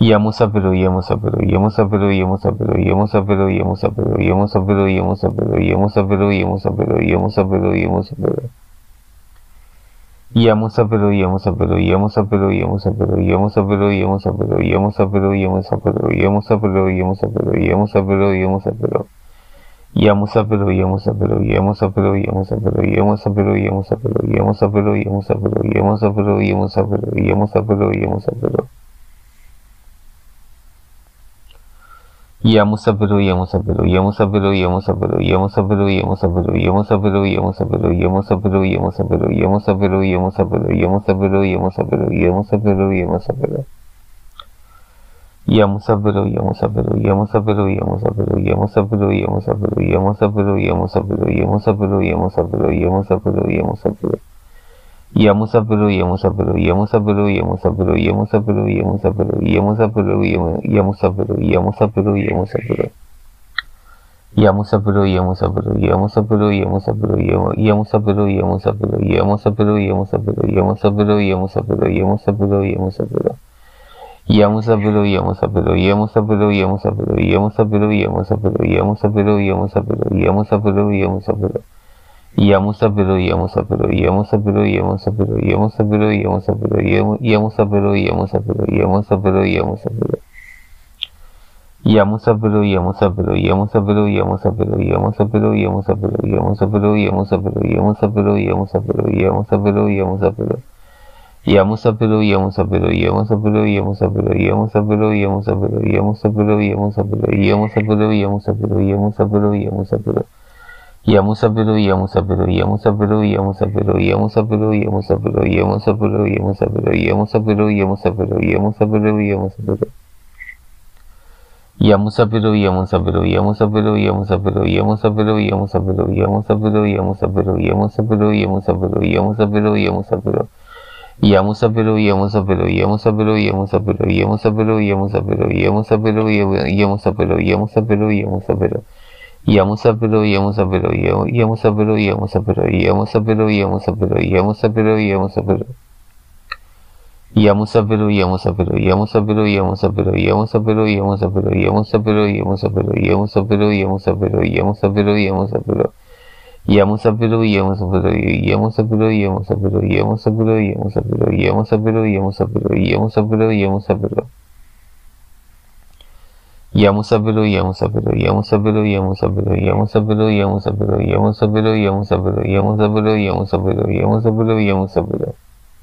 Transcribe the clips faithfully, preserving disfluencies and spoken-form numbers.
Yamusapero, Yamusapero, Yamusapero, Yamusapero, Yamusapero, Yamusapero, Yamusapero, Yamusapero, Yamusapero, Yamusapero, Yamusapero, Yamusapero. Yamusapero, Yamusapero, Yamusapero, Yamusapero, Yamusapero, Yamusapero, Yamusapero, Yamusapero, Yamusapero, Yamusapero, Yamusapero, Yamusapero. Yamusapero, Yamusapero, Yamusapero, Yamusapero, Yamusapero, Yamusapero, Yamusapero, Yamusapero, Yamusapero, Yamusapero, Yamusapero, Yamusapero. Yamusapero, Yamusapero, Yamusapero, Yamusapero, Yamusapero, Yamusapero, Yamusapero, Yamusapero, Yamusapero, Yamusapero, Yamusapero, Yamusapero, Yamusapero, Yamusapero, Yamusapero, Yamusapero. Yamusapero, Yamusapero, Yamusapero, Yamusapero, Yamusapero, Yamusapero, Yamusapero, Yamusapero, Yamusapero, Yamusapero, Yamusapero, Yamusapero. Yamusapero, Yamusapero, Yamusapero, Yamusapero, Yamusapero, Yamusapero, Yamusapero, Yamusapero, Yamusapero, Yamusapero. Yamusapero, Yamusapero, Yamusapero, Yamusapero, Yamusapero, Yamusapero, Yamusapero, Yamusapero, Yamusapero, Yamusapero, Yamusapero, Yamusapero. Yamusapero, Yamusapero, Yamusapero, Yamusapero, Yamusapero, Yamusapero, Yamusapero, Yamusapero, Yamusapero, Yamusapero. Yamusapero, Yamusapero, Yamusapero, Yamusapero, Yamusapero, Yamusapero, Yamusapero, Yamusapero, Yamusapero, Yamusapero. Yamusapero, Yamusapero, Yamusapero, Yamusapero, Yamusapero, Yamusapero, Yamusapero, Yamusapero, Yamusapero, Yamusapero, Yamusapero, Yamusapero. Yamusapero, Yamusapero, Yamusapero, Yamusapero, Yamusapero, Yamusapero, Yamusapero, Yamusapero, Yamusapero, Yamusapero, Yamusapero, Yamusapero. Yamusapero, Yamusapero, Yamusapero, Yamusapero, Yamusapero, Yamusapero, Yamusapero, Yamusapero, Yamusapero, Yamusapero, Yamusapero, Yamusapero. Yamusapero, Yamusapero, Yamusapero, Yamusapero, Yamusapero, Yamusapero, Yamusapero, Yamusapero, Yamusapero, Yamusapero, Yamusapero, Yamusapero. Yamusapero, Yamusapero, Yamusapero, Yamusapero, Yamusapero, Yamusapero, Yamusapero, Yamusapero, Yamusapero, Yamusapero. Yamusapero, Yamusapero, Yamusapero, Yamusapero, Yamusapero, Yamusapero, Yamusapero, Yamusapero. Yamusapero, Yamusapero, Yamusapero, Yamusapero, Yamusapero, Yamusapero, Yamusapero, Yamusapero, Yamusapero, Yamusapero, Yamusapero, Yamusapero. Yamusapero, Yamusapero, Yamusapero, Yamusapero, Yamusapero, Yamusapero, Yamusapero, Yamusapero, Yamusapero, Yamusapero. Yamusapero, Yamusapero, Yamusapero, Yamusapero, Yamusapero, Yamusapero, Yamusapero, Yamusapero, Yamusapero, Yamusapero, Yamusapero, Yamusapero.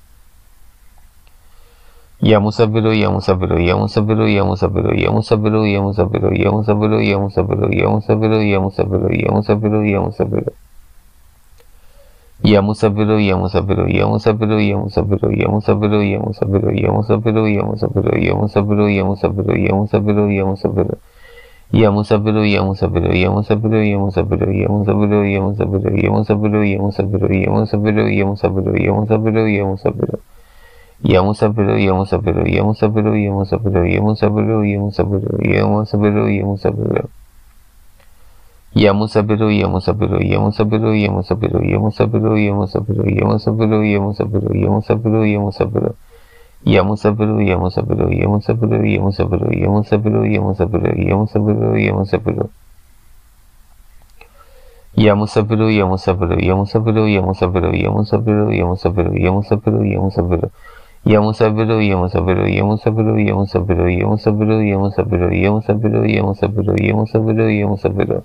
Yamusapero, Yamusapero, Yamusapero, Yamusapero, Yamusapero, Yamusapero, Yamusapero, Yamusapero, Yamusapero, Yamusapero, Yamusapero, Yamusapero. Yamusapero, Yamusapero, Yamusapero, Yamusapero, Yamusapero, Yamusapero, Yamusapero, Yamusapero, Yamusapero, Yamusapero, Yamusapero, Yamusapero. Yamusapero, Yamusapero, Yamusapero, Yamusapero, Yamusapero, Yamusapero, Yamusapero, Yamusapero, Yamusapero, Yamusapero, Yamusapero, Yamusapero. Yamusapero, Yamusapero, Yamusapero, Yamusapero, Yamusapero, Yamusapero, Yamusapero, Yamusapero. Yamusapero, Yamusapero, Yamusapero, Yamusapero, Yamusapero, Yamusapero, Yamusapero, Yamusapero, Yamusapero, Yamusapero. Yamusapero, Yamusapero, Yamusapero, Yamusapero, Yamusapero, Yamusapero, Yamusapero, Yamusapero. Yamusapero, Yamusapero, Yamusapero, Yamusapero, Yamusapero, Yamusapero, Yamusapero, Yamusapero. Yamusapero, Yamusapero, Yamusapero, Yamusapero, Yamusapero, Yamusapero, Yamusapero, Yamusapero, Yamusapero, Yamusapero.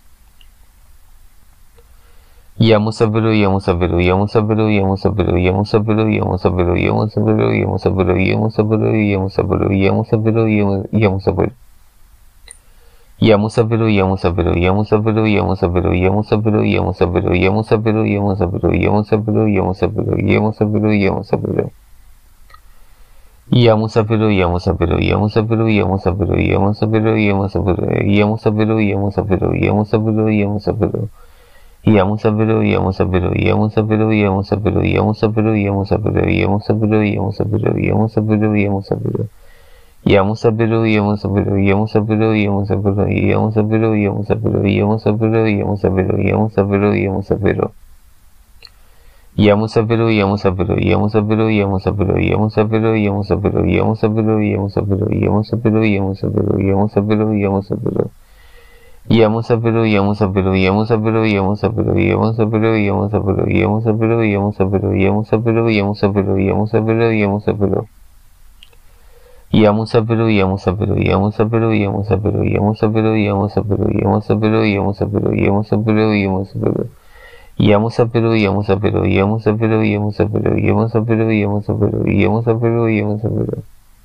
Yamusapero, Yamusapero, Yamusapero, Yamusapero, Yamusapero, Yamusapero, Yamusapero, Yamusapero, Yamusapero, Yamusapero, Yamusapero, Yamusapero. Yamusapero, Yamusapero, Yamusapero, Yamusapero, Yamusapero, Yamusapero, Yamusapero, Yamusapero, Yamusapero, Yamusapero, Yamusapero, Yamusapero. Yamusapero, Yamusapero, Yamusapero, Yamusapero, Yamusapero, Yamusapero, Yamusapero, Yamusapero, Yamusapero, Yamusapero. Yamusapero, Yamusapero, Yamusapero, Yamusapero, Yamusapero, Yamusapero, Yamusapero, Yamusapero, Yamusapero, Yamusapero. Yamusapero, Yamusapero, Yamusapero, Yamusapero, Yamusapero, Yamusapero, Yamusapero, Yamusapero, Yamusapero, Yamusapero. Yamusapero, Yamusapero, Yamusapero, Yamusapero, Yamusapero, Yamusapero, Yamusapero, Yamusapero, Yamusapero, Yamusapero, Yamusapero, Yamusapero. Yamusapero, Yamusapero, Yamusapero, Yamusapero, Yamusapero, Yamusapero, Yamusapero, Yamusapero, Yamusapero, Yamusapero, Yamusapero, Yamusapero. Yamusapero, Yamusapero, Yamusapero, Yamusapero, Yamusapero, Yamusapero, Yamusapero, Yamusapero, Yamusapero, Yamusapero. Yamusapero, Yamusapero, Yamusapero, Yamusapero, Yamusapero, Yamusapero, Yamusapero, Yamusapero.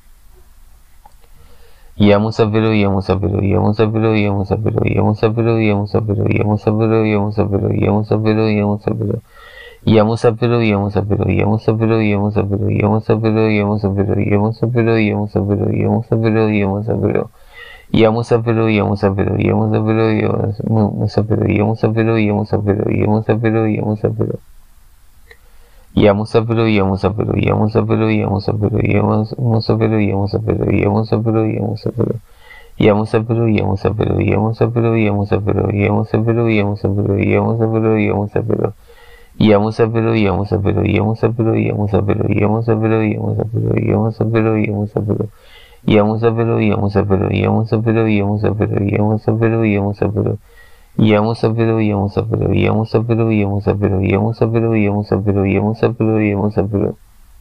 Yamusapero, Yamusapero, Yamusapero, Yamusapero, Yamusapero, Yamusapero, Yamusapero, Yamusapero, Yamusapero, Yamusapero. Yamusapero, Yamusapero, Yamusapero, Yamusapero, Yamusapero, Yamusapero, Yamusapero, Yamusapero, Yamusapero, Yamusapero. Yamusapero, Yamusapero, Yamusapero, Yamusapero, Yamusapero, Yamusapero, Yamusapero, Yamusapero. Yamusapero, Yamusapero, Yamusapero, Yamusapero, Yamusapero, Yamusapero, Yamusapero, Yamusapero. Yamusapero, Yamusapero, Yamusapero, Yamusapero, Yamusapero, Yamusapero, Yamusapero, Yamusapero. Yamusapero, Yamusapero, Yamusapero, Yamusapero, Yamusapero, Yamusapero, Yamusapero, Yamusapero. Yamusapero, Yamusapero, Yamusapero, Yamusapero, Yamusapero, Yamusapero. Yamusapero, Yamusapero, Yamusapero, Yamusapero, Yamusapero, Yamusapero, Yamusapero, Yamusapero.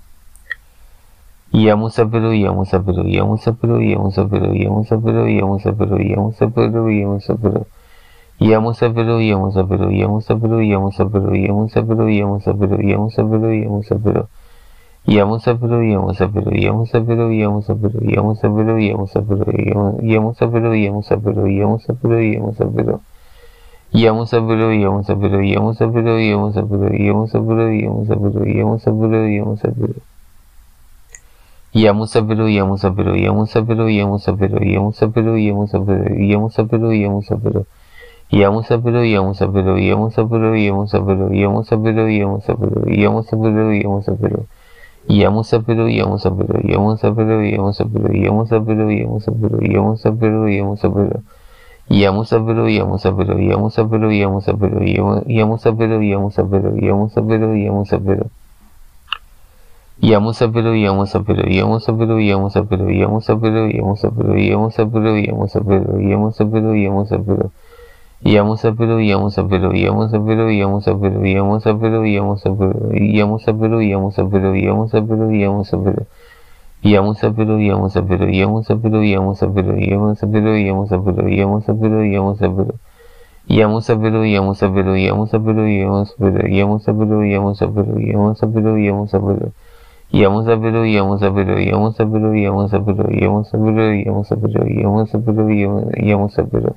Yamusapero, Yamusapero, Yamusapero, Yamusapero, Yamusapero, Yamusapero, Yamusapero, Yamusapero. Yamusapero, Yamusapero, Yamusapero, Yamusapero, Yamusapero, Yamusapero, Yamusapero, Yamusapero. Yamusapero, Yamusapero, Yamusapero, Yamusapero, Yamusapero, Yamusapero, Yamusapero, Yamusapero, Yamusapero, Yamusapero. Yamusapero, Yamusapero, Yamusapero, Yamusapero, Yamusapero, Yamusapero, Yamusapero, Yamusapero. Yamusapero, Yamusapero, Yamusapero, Yamusapero, Yamusapero, Yamusapero, Yamusapero, Yamusapero. Yamusapero, Yamusapero, Yamusapero, Yamusapero, Yamusapero, Yamusapero, Yamusapero, Yamusapero. Yamusapero, Yamusapero, Yamusapero, Yamusapero, Yamusapero, Yamusapero, Yamusapero, Yamusapero. Yamusapero, Yamusapero, Yamusapero, Yamusapero, Yamusapero, Yamusapero, Yamusapero, Yamusapero. Yamusapero, Yamusapero, Yamusapero, Yamusapero, Yamusapero, Yamusapero, Yamusapero, Yamusapero, Yamusapero, Yamusapero. Yamusapero, Yamusapero, Yamusapero, Yamusapero, Yamusapero, Yamusapero, Yamusapero, Yamusapero, Yamusapero, Yamusapero. Yamusapero, Yamusapero, Yamusapero, Yamusapero, Yamusapero, Yamusapero, Yamusapero, Yamusapero. Yamusapero, Yamusapero, Yamusapero, Yamusapero, Yamusapero, Yamusapero, Yamusapero, Yamusapero. Yamusapero, Yamusapero, Yamusapero, Yamusapero, Yamusapero, Yamusapero, Yamusapero, Yamusapero.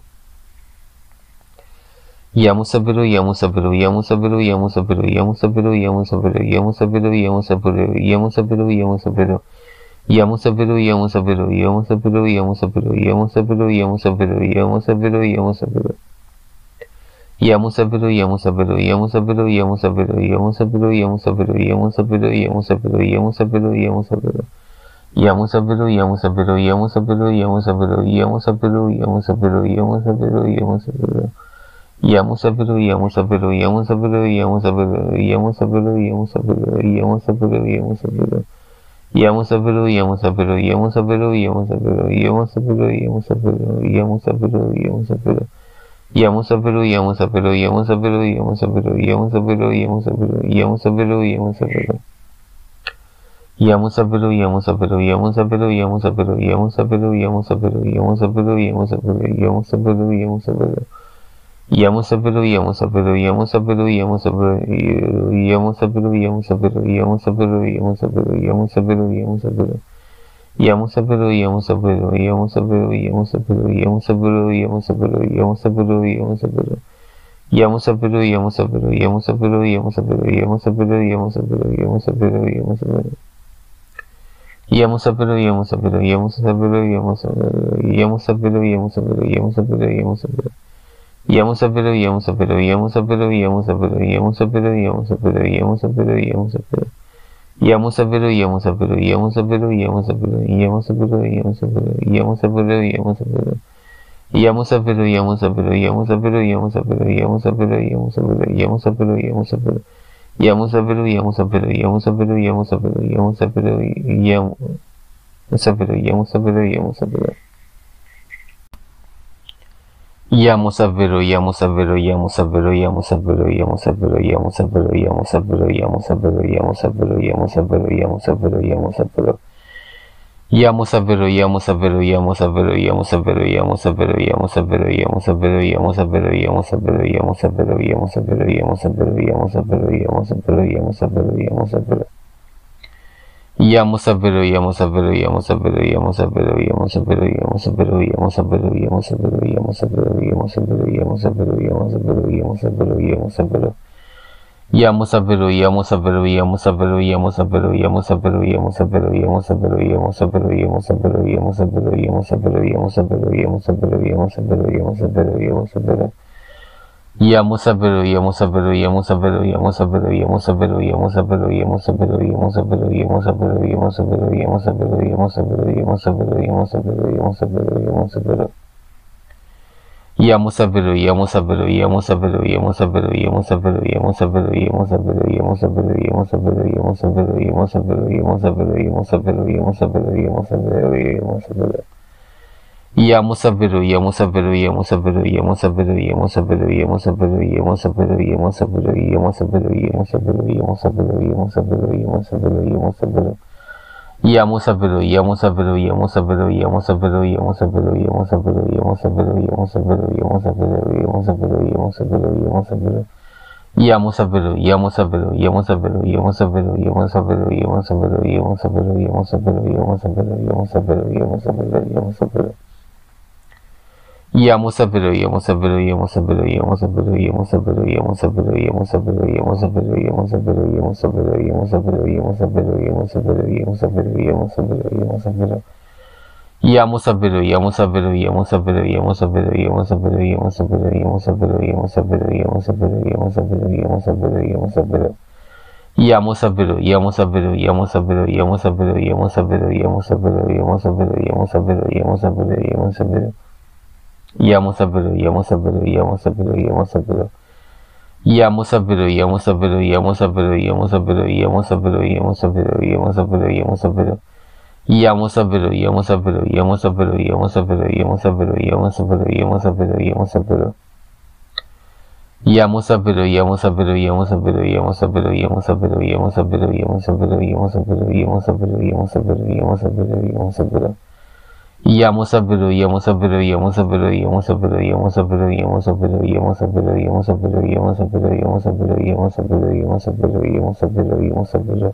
Yamusapero, Yamusapero, Yamusapero, Yamusapero, Yamusapero, Yamusapero, Yamusapero, Yamusapero, Yamusapero, Yamusapero. Yamusapero, Yamusapero, Yamusapero, Yamusapero, Yamusapero, Yamusapero, Yamusapero, Yamusapero. Yamusapero, Yamusapero, Yamusapero, Yamusapero, Yamusapero, Yamusapero, Yamusapero, Yamusapero, Yamusapero, Yamusapero. Yamusapero, Yamusapero, Yamusapero, Yamusapero, Yamusapero, Yamusapero, Yamusapero, Yamusapero. Yamusapero, Yamusapero, Yamusapero, Yamusapero, Yamusapero, Yamusapero, Yamusapero, Yamusapero. Yamusapero, Yamusapero, Yamusapero, Yamusapero, Yamusapero, Yamusapero, Yamusapero, Yamusapero. Yamusapero, Yamusapero, Yamusapero, Yamusapero, Yamusapero, Yamusapero, Yamusapero, Yamusapero. Yamusapero, Yamusapero, Yamusapero, Yamusapero, Yamusapero, Yamusapero, Yamusapero, Yamusapero, Yamusapero, Yamusapero. Yamusapero, Yamusapero, Yamusapero, Yamusapero, Yamusapero, Yamusapero, Yamusapero, Yamusapero, Yamusapero, Yamusapero. Yamusapero, Yamusapero, Yamusapero, Yamusapero, Yamusapero, Yamusapero, Yamusapero, Yamusapero. Yamusapero, Yamusapero, Yamusapero, Yamusapero, Yamusapero, Yamusapero, Yamusapero, Yamusapero. Yamusapero, Yamusapero, Yamusapero, Yamusapero, Yamusapero, Yamusapero, Yamusapero, Yamusapero. Yamusapero, Yamusapero, Yamusapero, Yamusapero, Yamusapero, Yamusapero, Yamusapero, Yamusapero. Yamusapero, Yamusapero, Yamusapero, Yamusapero, Yamusapero, Yamusapero, Yamusapero, Yamusapero. Yamusapero, Yamusapero, Yamusapero, Yamusapero, Yamusapero, Yamusapero, Yamusapero, Yamusapero. Ya Musafiro, ya Musafiro, ya Musafiro, ya Musafiro, ya Musafiro, ya Musafiro, ya Musafiro, ya Musafiro. Ya Musafiro, ya Musafiro, ya Musafiro, ya Musafiro, ya Musafiro, ya Musafiro, ya Musafiro, ya Musafiro, ya Musafiro, ya Musafiro, ya Musafiro, ya Musafiro. Ya Musafiro, ya Musafiro, ya Musafiro, ya Musafiro, ya Musafiro, ya Musafiro, ya Musafiro, ya Musafiro, ya Musafiro, ya Musafiro, ya Musafiro, ya Musafiro, ya Musafiro, ya Musafiro, ya Musafiro, ya Musafiro. Ya Musafiro, ya Musafiro, ya Musafiro, ya Musafiro, ya Musafiro, ya Musafiro, ya Musafiro, ya Musafiro, ya Musafiro, ya Musafiro, ya Musafiro, ya Musafiro, ya Musafiro, ya Musafiro. Ya Musafiro, ya Musafiro, ya Musafiro, ya Musafiro, ya Musafiro, ya Musafiro, ya Musafiro, ya Musafiro, ya Musafiro, ya Musafiro, ya Musafiro, ya Musafiro, ya Musafiro, ya Musafiro, ya Musafiro, ya Musafiro. Ya Musafiro, ya Musafiro, ya Musafiro, ya Musafiro, ya Musafiro, ya Musafiro, ya Musafiro, ya Musafiro, ya Musafiro, ya Musafiro, ya Musafiro, ya Musafiro, ya Musafiro, ya Musafiro, ya Musafiro, ya Musafiro. Ya Musafiro, ya Musafiro, ya Musafiro, ya Musafiro, ya Musafiro, ya Musafiro, ya Musafiro, ya Musafiro, ya Musafiro, ya Musafiro, ya Musafiro, ya Musafiro, ya Musafiro, ya Musafiro, ya Musafiro, ya Musafiro. Ya Musafiro, ya Musafiro, ya Musafiro, ya Musafiro, ya Musafiro, ya Musafiro, ya Musafiro, ya Musafiro, ya Musafiro, ya Musafiro, ya Musafiro, ya Musafiro, ya Musafiro, ya Musafiro. Ya Musafiro, ya Musafiro, ya Musafiro, ya Musafiro, ya Musafiro, ya Musafiro, ya Musafiro, ya Musafiro, ya Musafiro, ya Musafiro, ya Musafiro, ya Musafiro. Ya Musafiro, ya Musafiro, ya Musafiro, ya Musafiro, ya Musafiro, ya Musafiro, ya Musafiro, ya Musafiro, ya Musafiro, ya Musafiro, ya Musafiro, ya Musafiro. Ya Musafiro, ya Musafiro, ya Musafiro, ya Musafiro, ya Musafiro, ya Musafiro, ya Musafiro, ya Musafiro, ya Musafiro, ya Musafiro, ya Musafiro, ya Musafiro, ya Musafiro, ya Musafiro, ya Musafiro, ya Musafiro. Ya Musafiro, ya Musafiro, ya Musafiro, ya Musafiro, ya Musafiro, ya Musafiro, ya Musafiro, ya Musafiro, ya Musafiro, ya Musafiro, ya Musafiro, ya Musafiro. Ya Musafiro, ya Musafiro, ya Musafiro, ya Musafiro, ya Musafiro, ya Musafiro, ya Musafiro, ya Musafiro, ya Musafiro, ya Musafiro. Ya Musafiro, ya Musafiro, ya Musafiro, ya Musafiro. Ya Musafiro, ya Musafiro, ya Musafiro, ya Musafiro, ya Musafiro, ya Musafiro, ya Musafiro, ya Musafiro. Ya Musafiro, ya Musafiro, ya Musafiro, ya Musafiro, ya Musafiro, ya Musafiro, ya Musafiro, ya Musafiro. Ya Musafiro, ya Musafiro, ya Musafiro, ya Musafiro, ya Musafiro, ya Musafiro, ya Musafiro, ya Musafiro, ya Musafiro, ya Musafiro, ya Musafiro, ya Musafiro. Ya Musafiro, ya Musafiro, ya Musafiro, ya Musafiro, ya Musafiro, ya Musafiro, ya Musafiro, ya Musafiro, ya Musafiro, ya Musafiro, ya Musafiro, ya Musafiro, ya Musafiro, ya Musafiro.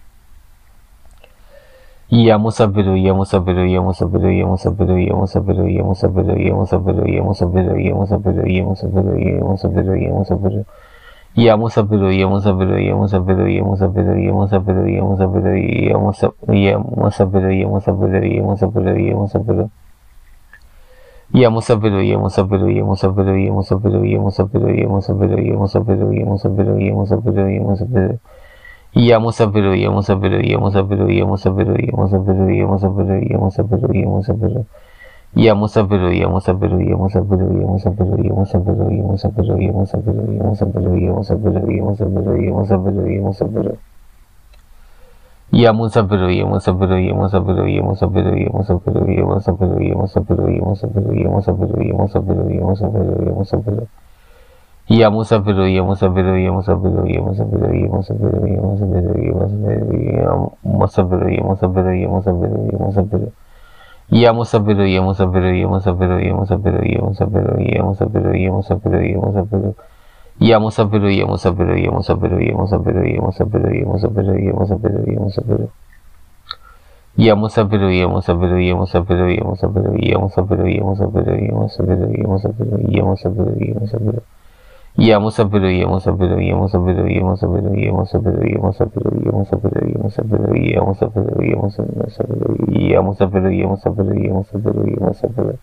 Ya Musafiro, ya Musafiro, ya Musafiro, ya Musafiro, ya Musafiro, ya Musafiro, ya Musafiro, ya Musafiro, ya Musafiro, ya Musafiro, ya Musafiro, ya Musafiro. Ya Musafiro, ya Musafiro, ya Musafiro, ya Musafiro, ya Musafiro, ya Musafiro, ya Musafiro, ya Musafiro, ya Musafiro, ya Musafiro, ya Musafiro. Ya Musafiro, ya Musafiro, ya Musafiro, ya Musafiro, ya Musafiro, ya Musafiro, ya Musafiro, ya Musafiro, ya Musafiro, ya Musafiro. Ya Musafiro, ya Musafiro, ya Musafiro, ya Musafiro, ya Musafiro, ya Musafiro, ya Musafiro, ya Musafiro. Ya Musafiro, ya Musafiro, ya Musafiro, ya Musafiro, ya Musafiro, ya Musafiro, ya Musafiro, ya Musafiro, ya Musafiro, ya Musafiro, ya Musafiro, ya Musafiro. Ya Musafiro, ya Musafiro, ya Musafiro, ya Musafiro, ya Musafiro, ya Musafiro, ya Musafiro, ya Musafiro, ya Musafiro, ya Musafiro, ya Musafiro, ya Musafiro. Ya Musafiro, ya Musafiro, ya Musafiro, ya Musafiro, ya Musafiro, ya Musafiro, ya Musafiro, ya Musafiro, ya Musafiro, ya Musafiro, ya Musafiro. Ya Musafiro, ya Musafiro, ya Musafiro, ya Musafiro, ya Musafiro, ya Musafiro, ya Musafiro, ya Musafiro. Ya Musafiro, ya Musafiro, ya Musafiro, ya Musafiro, ya Musafiro, ya Musafiro, ya Musafiro, ya Musafiro. Ya Musafiro, ya Musafiro, ya Musafiro, ya Musafiro, ya Musafiro, ya Musafiro, ya Musafiro, ya Musafiro, ya Musafiro, ya Musafiro. Ya Musafiro, ya Musafiro, ya Musafiro, ya Musafiro, ya Musafiro, ya Musafiro, ya Musafiro, ya Musafiro, ya Musafiro, ya Musafiro, ya Musafiro, ya Musafiro, ya Musafiro, ya Musafiro.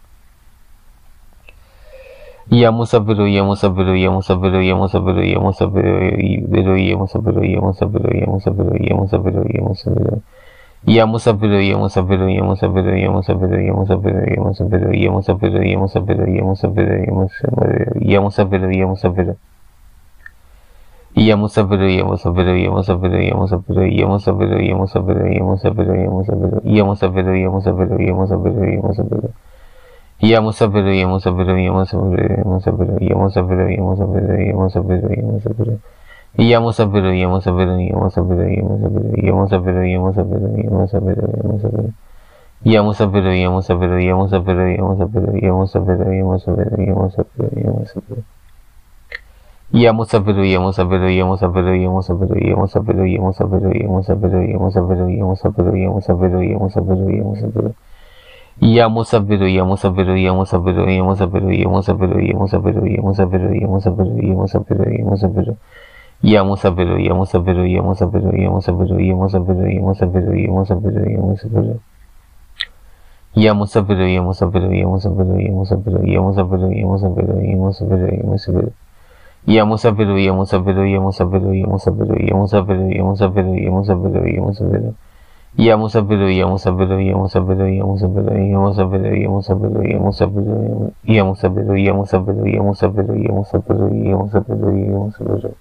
Ya Musafiro, ya Musafiro, ya Musafiro, ya Musafiro, ya Musafiro, ya Musafiro, ya Musafiro, ya Musafiro, ya Musafiro, ya Musafiro. Ya Musafiro, ya Musafiro, ya Musafiro, ya Musafiro, ya Musafiro, ya Musafiro, ya Musafiro, ya Musafiro, ya Musafiro, ya Musafiro, ya Musafiro, ya Musafiro. Yamusabiro, Yamusabiro, Yamusabiro, Yamusabiro, Yamusabiro, Yamusabiro, Yamusabiro, Yamusabiro, Yamusabiro, Yamusabiro, Yamusabiro, Yamusabiro. Yamusabiro, Yamusabiro, Yamusabiro, Yamusabiro, Yamusabiro, Yamusabiro, Yamusabiro, Yamusabiro. Yamusabiro, Yamusabiro, Yamusabiro, Yamusabiro, Yamusabiro, Yamusabiro, Yamusabiro, Yamusabiro. Yamusabiro, Yamusabiro, Yamusabiro, Yamusabiro, Yamusabiro, Yamusabiro, Yamusabiro, Yamusabiro. Yamusabiro, Yamusabiro, Yamusabiro, Yamusabiro, Yamusabiro, Yamusabiro, Yamusabiro, Yamusabiro, Yamusabiro, Yamusabiro, Yamusabiro, Yamusabiro. Yamusabiro, Yamusabiro, Yamusabiro, Yamusabiro, Yamusabiro, Yamusabiro, Yamusabiro, Yamusabiro, Yamusabiro, Yamusabiro. Yamusabiro, Yamusabiro, Yamusabiro, Yamusabiro, Yamusabiro, Yamusabiro, Yamusabiro, Yamusabiro. Yamusabiro, Yamusabiro, Yamusabiro, Yamusabiro, Yamusabiro, Yamusabiro, Yamusabiro, Yamusabiro. Yamusabiro, Yamusabiro, Yamusabiro, Yamusabiro, Yamusabiro, Yamusabiro, Yamusabiro, Yamusabiro. Yamusabiro, Yamusabiro, Yamusabiro, Yamusabiro, Yamusabiro, Yamusabiro, Yamusabiro, Yamusabiro, Yamusabiro, Yamusabiro, Yamusabiro, Yamusabiro, Yamusabiro.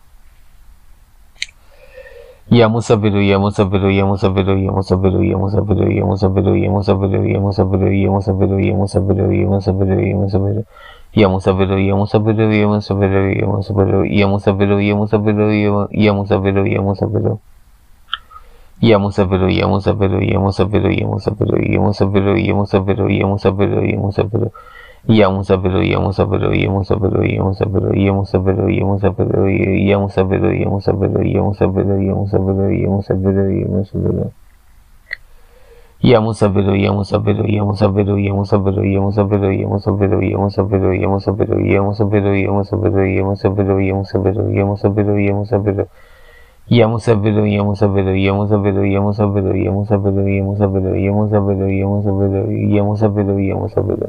Yamusabiro, Yamusabiro, Yamusabiro, Yamusabiro, Yamusabiro, Yamusabiro, Yamusabiro, Yamusabiro, Yamusabiro, Yamusabiro, Yamusabiro, Yamusabiro. Yamusabiro, Yamusabiro, Yamusabiro, Yamusabiro, Yamusabiro, Yamusabiro, Yamusabiro, Yamusabiro. Yamusabiro, Yamusabiro, Yamusabiro, Yamusabiro, Yamusabiro, Yamusabiro, Yamusabiro, Yamusabiro. Yamusabiro, Yamusabiro, Yamusabiro, Yamusabiro, Yamusabiro, Yamusabiro, Yamusabiro, Yamusabiro, Yamusabiro, Yamusabiro, Yamusabiro, Yamusabiro. Yamusabiro, Yamusabiro, Yamusabiro, Yamusabiro, Yamusabiro, Yamusabiro, Yamusabiro, Yamusabiro, Yamusabiro, Yamusabiro, Yamusabiro, Yamusabiro, Yamusabiro, Yamusabiro. Yamusabiro, Yamusabiro, Yamusabiro, Yamusabiro, Yamusabiro, Yamusabiro, Yamusabiro, Yamusabiro, Yamusabiro, Yamusabiro.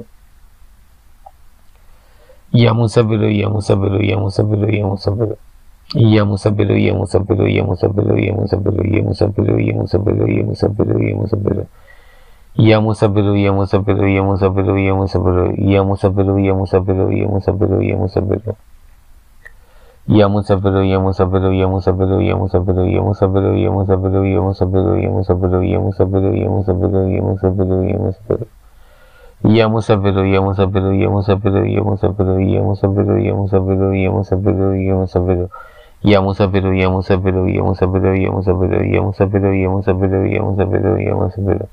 Yamusabiro, Yamusabiro, Yamusabiro, Yamusabiro. Yamusabiro, Yamusabiro, Yamusabiro, Yamusabiro, Yamusabiro, Yamusabiro, Yamusabiro, Yamusabiro. Yamusabiro, Yamusabiro, Yamusabiro, Yamusabiro, Yamusabiro, Yamusabiro, Yamusabiro, Yamusabiro. Yamusabiro, Yamusabiro, Yamusabiro, Yamusabiro, Yamusabiro, Yamusabiro, Yamusabiro, Yamusabiro, Yamusabiro, Yamusabiro, Yamusabiro, Yamusabiro. Yamusabiro, Yamusabiro, Yamusabiro, Yamusabiro, Yamusabiro, Yamusabiro, Yamusabiro, Yamusabiro. Yamusabiro, Yamusabiro, Yamusabiro, Yamusabiro, Yamusabiro, Yamusabiro, Yamusabiro, Yamusabiro.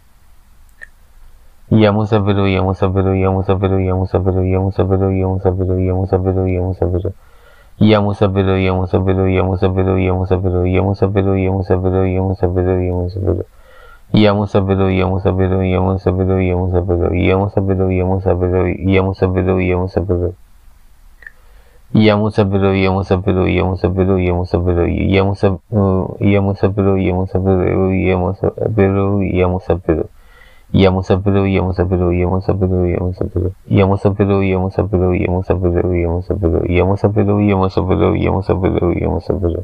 Yamusabiro, Yamusabiro, Yamusabiro, Yamusabiro, Yamusabiro, Yamusabiro, Yamusabiro, Yamusabiro. Yamusabiro, Yamusabiro, Yamusabiro, Yamusabiro, Yamusabiro, Yamusabiro, Yamusabiro, Yamusabiro. Yamusabiro, Yamusabiro, Yamusabiro, Yamusabiro, Yamusabiro, Yamusabiro, Yamusabiro, Yamusabiro. Yamusabiro, Yamusabiro, Yamusabiro, Yamusabiro, Yamusabiro, Yamusabiro, Yamusabiro, Yamusabiro, Yamusabiro. Yamusabiro, Yamusabiro, Yamusabiro, Yamusabiro. Yamusabiro, Yamusabiro, Yamusabiro, Yamusabiro. Yamusabiro, Yamusabiro, Yamusabiro, Yamusabiro.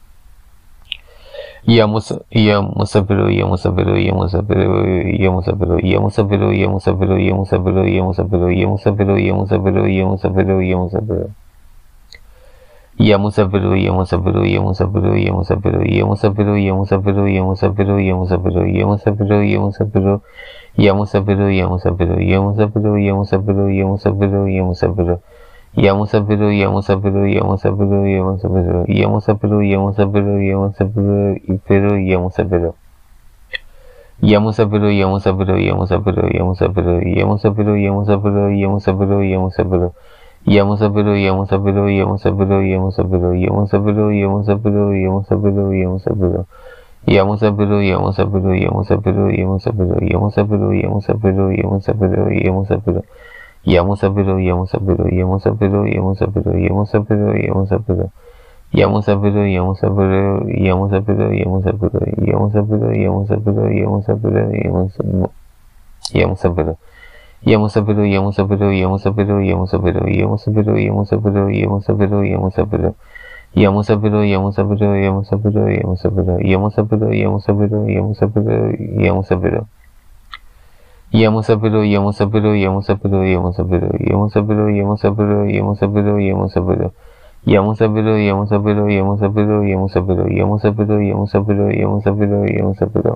Yamus Yamusabiro, Yamusabiro, Yamusabiro, Yamusabiro, Yamusabiro, Yamusabiro, Yamusabiro, Yamusabiro, Yamusabiro, Yamusabiro, Yamusabiro, Yamusabiro. Yamusabiro, Yamusabiro, Yamusabiro, Yamusabiro, Yamusabiro, Yamusabiro, Yamusabiro, Yamusabiro, Yamusabiro, Yamusabiro, Yamusabiro, Yamusabiro, Yamusabiro, Yamusabiro, Yamusabiro, Yamusabiro. Yamusabiro, Yamusabiro, Yamusabiro, Yamusabiro, Yamusabiro, Yamusabiro, Yamusabiro, Ipero, Yamusabiro. Yamusabiro, Yamusabiro, Yamusabiro, Yamusabiro, Yamusabiro, Yamusabiro, Yamusabiro, Yamusabiro. Yamusabiro, Yamusabiro, Yamusabiro, Yamusabiro, Yamusabiro, Yamusabiro, Yamusabiro, Yamusabiro. Yamusabiro, Yamusabiro, Yamusabiro, Yamusabiro, Yamusabiro, Yamusabiro, Yamusabiro, Yamusabiro. Yamusabiro, Yamusabiro, Yamusabiro, Yamusabiro, Yamusabiro, Yamusabiro. Yamusabiro, Yamusabiro, Yamusabiro, Yamusabiro, Yamusabiro, Yamusabiro, Yamusabiro, Yamusabiro. Yamusabiro. Yamusabiro, Yamusabiro, Yamusabiro, Yamusabiro, Yamusabiro, Yamusabiro, Yamusabiro, Yamusabiro. Yamusabiro, Yamusabiro, Yamusabiro, Yamusabiro, Yamusabiro, Yamusabiro, Yamusabiro, Yamusabiro. Yamusabiro, Yamusabiro, Yamusabiro, Yamusabiro, Yamusabiro, Yamusabiro, Yamusabiro, Yamusabiro. Yamusabiro, Yamusabiro, Yamusabiro, Yamusabiro, Yamusabiro, Yamusabiro, Yamusabiro, Yamusabiro.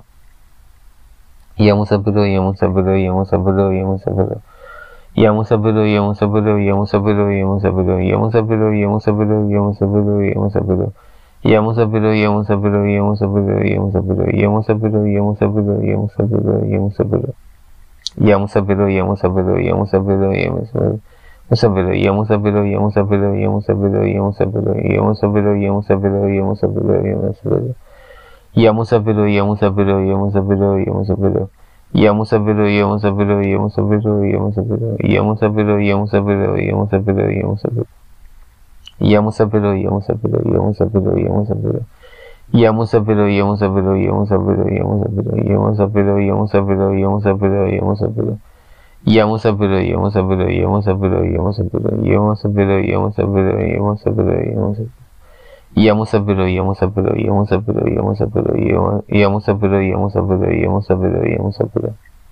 Yamusabiro, Yamusabiro, Yamusabiro, Yamusabiro. Yamusabiro, Yamusabiro, Yamusabiro, Yamusabiro, Yamusabiro, Yamusabiro, Yamusabiro, Yamusabiro. Yamusabiro, Yamusabiro, Yamusabiro, Yamusabiro, Yamusabiro, Yamusabiro, Yamusabiro, Yamusabiro. Yamusabiro, Yamusabiro, Yamusabiro, Yamusabiro. Musabiro, Yamusabiro, Yamusabiro, Yamusabiro, Yamusabiro, Yamusabiro, Yamusabiro, Yamusabiro, Yamusabiro. Yamusabiro, Yamusabiro, Yamusabiro, Yamusabiro. Yamusabiro, Yamusabiro, Yamusabiro, Yamusabiro. Yamusabiro, Yamusabiro, Yamusabiro, Yamusabiro. Yamusabiro, Yamusabiro, Yamusabiro, Yamusabiro. Yamusabiro, Yamusabiro, Yamusabiro, Yamusabiro. Yamusabiro, Yamusabiro, Yamusabiro, Yamusabiro. Yamusabiro, Yamusabiro, Yamusabiro, Yamusabiro, Yamusabiro, Yamusabiro, Yamusabiro, Yamusabiro. Yamusabiro, Yamusabiro, Yamusabiro, Yamusabiro, Yamusabiro, Yamusabiro, Yamusabiro, Yamusabiro.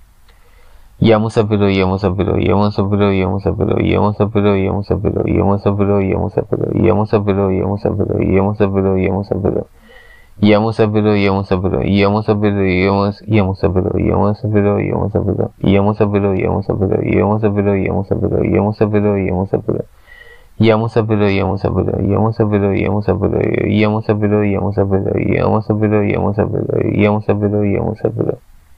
Yamusabiro, Yamusabiro, Yamusabiro, Yamusabiro, Yamusabiro, Yamusabiro, Yamusabiro, Yamusabiro, Yamusabiro, Yamusabiro, Yamusabiro, Yamusabiro. Yamusabiro, Yamusabiro, Yamusabiro, Yamusabiro, Yamusabiro, Yamusabiro, Yamusabiro, Yamusabiro, Yamusabiro, Yamusabiro, Yamusabiro, Yamusabiro. Yamusabiro, Yamusabiro, Yamusabiro, Yamusabiro, Yamusabiro, Yamusabiro, Yamusabiro, Yamusabiro, Yamusabiro, Yamusabiro.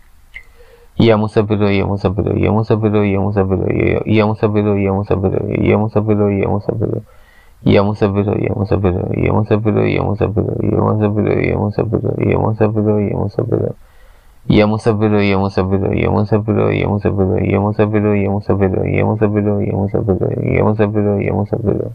Yamusabiro, Yamusabiro, Yamusabiro, Yamusabiro, Yamusabiro, Yamusabiro, Yamusabiro, Yamusabiro. Yamusabiro, Yamusabiro, Yamusabiro, Yamusabiro, Yamusabiro, Yamusabiro, Yamusabiro, Yamusabiro. Yamusabiro, Yamusabiro, Yamusabiro, Yamusabiro, Yamusabiro, Yamusabiro, Yamusabiro, Yamusabiro, Yamusabiro, Yamusabiro.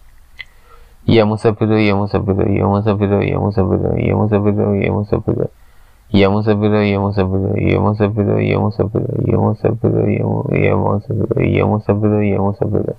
Yamusabiro, Yamusabiro, Yamusabiro, Yamusabiro, Yamusabiro, Yamusabiro. Yamusabiro, Yamusabiro, Yamusabiro, Yamusabiro, Yamusabiro, Yamusabiro, Yamusabiro, Yamusabiro.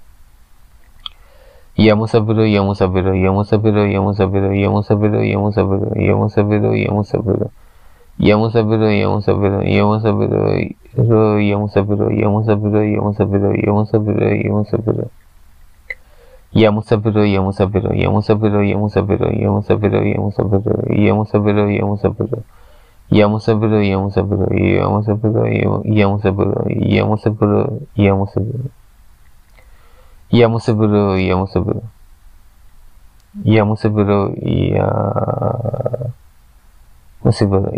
Yamusabiro, Yamusabiro, Yamusabiro, Yamusabiro, Yamusabiro, Yamusabiro, Yamusabiro, Yamusabiro. Yamusabiro, Yamusabiro, Yamusabiro, Yamusabiro, Yamusabiro, Yamusabiro, Yamusabiro, Yamusabiro. Yamusabiro, Yamusabiro, Yamusabiro, Yamusabiro, Yamusabiro, Yamusabiro, Yamusabiro, Yamusabiro. Yamusabiro, Yamusabiro, Yamusabiro, Yamusabiro, Yamusabiro, Yamusabiro. Yamusabiro, Yamusabiro. Yamusabiro, ya Musabiro,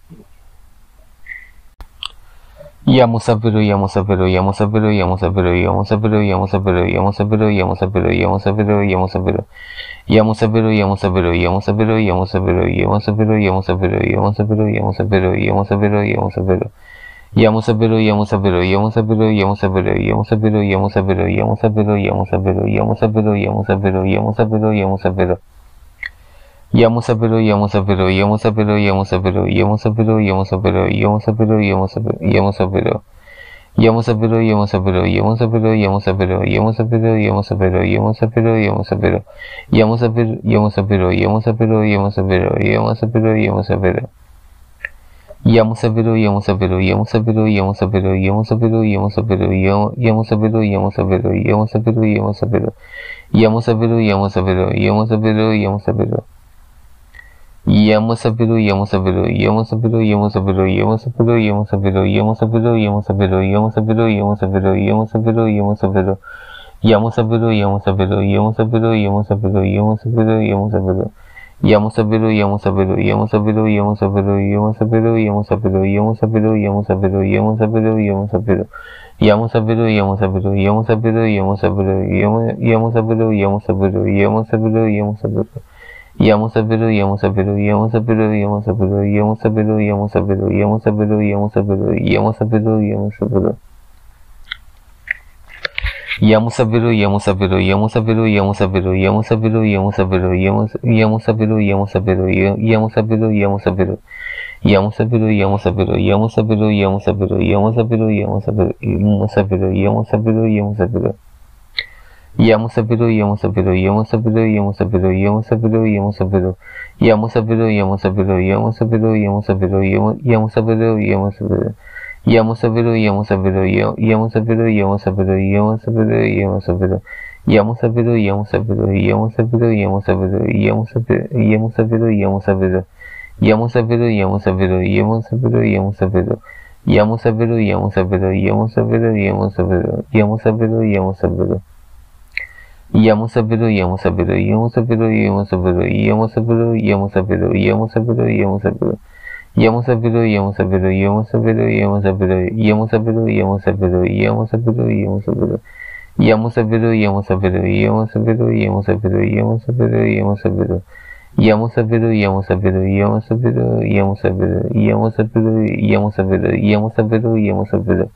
Yamusabiro, Yamusabiro, Yamusabiro, Yamusabiro, Yamusabiro, Yamusabiro, Yamusabiro, Yamusabiro, Yamusabiro, Yamusabiro. Yamusabiro, Yamusabiro, Yamusabiro, Yamusabiro, Yamusabiro, Yamusabiro, Yamusabiro, Yamusabiro, Yamusabiro, Yamusabiro. Yamusabiro, Yamusabiro, Yamusabiro, Yamusabiro, Yamusabiro, Yamusabiro, Yamusabiro, Yamusabiro, Yamusabiro, Yamusabiro, Yamusabiro, Yamusabiro. Yamusabiro, Yamusabiro, Yamusabiro, Yamusabiro, Yamusabiro, Yamusabiro, Yamusabiro, Yamusabiro, Yamusabiro. Yamusabiro, Yamusabiro, Yamusabiro, Yamusabiro, Yamusabiro, Yamusabiro, Yamusabiro, Yamusabiro. Yamusabiro, Yamusabiro, Yamusabiro, Yamusabiro, Yamusabiro, Yamusabiro. Yamusabiro, Yamusabiro, Yamusabiro, Yamusabiro, Yamusabiro, Yamusabiro, Yamusabiro, Yamusabiro, Yamusabiro, Yamusabiro. Yamusabiro, Yamusabiro, Yamusabiro, Yamusabiro. Yamusabiro, Yamusabiro, Yamusabiro, Yamusabiro, Yamusabiro, Yamusabiro, Yamusabiro, Yamusabiro, Yamusabiro, Yamusabiro, Yamusabiro, Yamusabiro. Yamusabiro, Yamusabiro, Yamusabiro, Yamusabiro, Yamusabiro, Yamusabiro. Yamusabiro, Yamusabiro, Yamusabiro, Yamusabiro, Yamusabiro, Yamusabiro, Yamusabiro, Yamusabiro, Yamusabiro, Yamusabiro. Yamusabiro, Yamusabiro, Yamusabiro, Yamusabiro, Yamusabiro, Yamusabiro, Yamusabiro, Yamusabiro. Yamusabiro, Yamusabiro, Yamusabiro, Yamusabiro, Yamusabiro, Yamusabiro, Yamusabiro, Yamusabiro, Yamusabiro, Yamusabiro. Yamusabiro, Yamusabiro, Yamusabiro, Yamusabiro, Yamusabiro, Yamusabiro, Yamusabiro, Yamusabiro, Yamusabiro, Yamusabiro. Yamusabiro, Yamusabiro, Yamusabiro, Yamusabiro, Yamusabiro, Yamusabiro, Yamusabiro, Yamusabiro, Yamusabiro. Yamusabiro, Yamusabiro, Yamusabiro, Yamusabiro, Yamusabiro, Yamusabiro. Yamusabiro, Yamusabiro, Yamusabiro, Yamusabiro, Yamusabiro, Yamusabiro. Yamusabiro, Yamusabiro, Yamusabiro, Yamusabiro, Yamusabiro, Yamusabiro. Yamusabiru, Yamusabiru, Yamusabiru, Yamusabiru, Yamusabiru, Yamusabiru, Yamusabiru, Yamusabiru, Yamusabiru, Yamusabiru, Yamusabiru, Yamusabiru, Yamusabiru, Yamusabiru, Yamusabiru, Yamusabiru, Yamusabiru. Yamusabiru, Yamusabiru, Yamusabiru, Yamusabiru, Yamusabiru, Yamusabiru, Yamusabiru, Yamusabiru. Yamusabiru, Yamusabiru, Yamusabiru, Yamusabiru, Yamusabiru, Yamusabiru, Yamusabiru, Yamusabiru. Yamusabiru, Yamusabiru, Yamusabiru, Yamusabiru, Yamusabiru, Yamusabiru. Yamusabiru, Yamusabiru, Yamusabiru, Yamusabiru, Yamusabiru, Yamusabiru, Yamusabiru, Yamusabiru.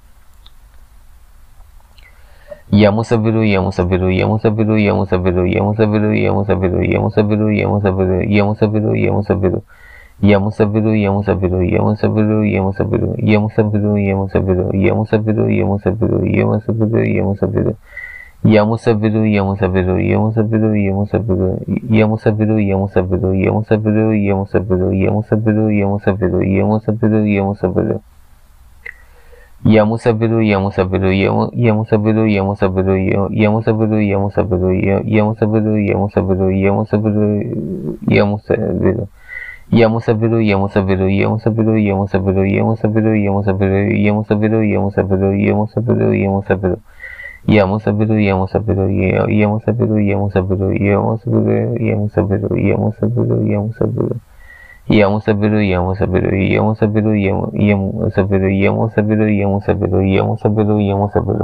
Yamusabiru, Yamusabiru, Yamusabiru, Yamusabiru, Yamusabiru, Yamusabiru, Yamusabiru, Yamusabiru, Yamusabiru, Yamusabiru. Yamusabiru, Yamusabiru, Yamusabiru, Yamusabiru, Yamusabiru, Yamusabiru, Yamusabiru, Yamusabiru, Yamusabiru, Yamusabiru. Yamusabiru, Yamusabiru, Yamusabiru, Yamusabiru, Yamusabiru, Yamusabiru, Yamusabiru, Yamusabiru, Yamusabiru, Yamusabiru, Yamusabiru, Yamusabiru. Yamusabiru, Yamusabiru, Yamusabiru, Yamusabiru, Yamusabiru, Yamusabiru, Yamusabiru, Yamusabiru, Yamusabiru, Yamusabiru. Yamusabiru, Yamusabiru, Yamusabiru, Yamusabiru, Yamusabiru, Yamusabiru, Yamusabiru, Yamusabiru, Yamusabiru, Yamusabiru. Yamusabiru, Yamusabiru, Yamusabiru, Yamusabiru, Yamusabiru, Yamusabiru, Yamusabiru, Yamusabiru. Yamusabiru, Yamusabiru, Yamusabiru, Yamusabiru, Yamusabiru, Yamusabiru, Yamusabiru, Yamusabiru.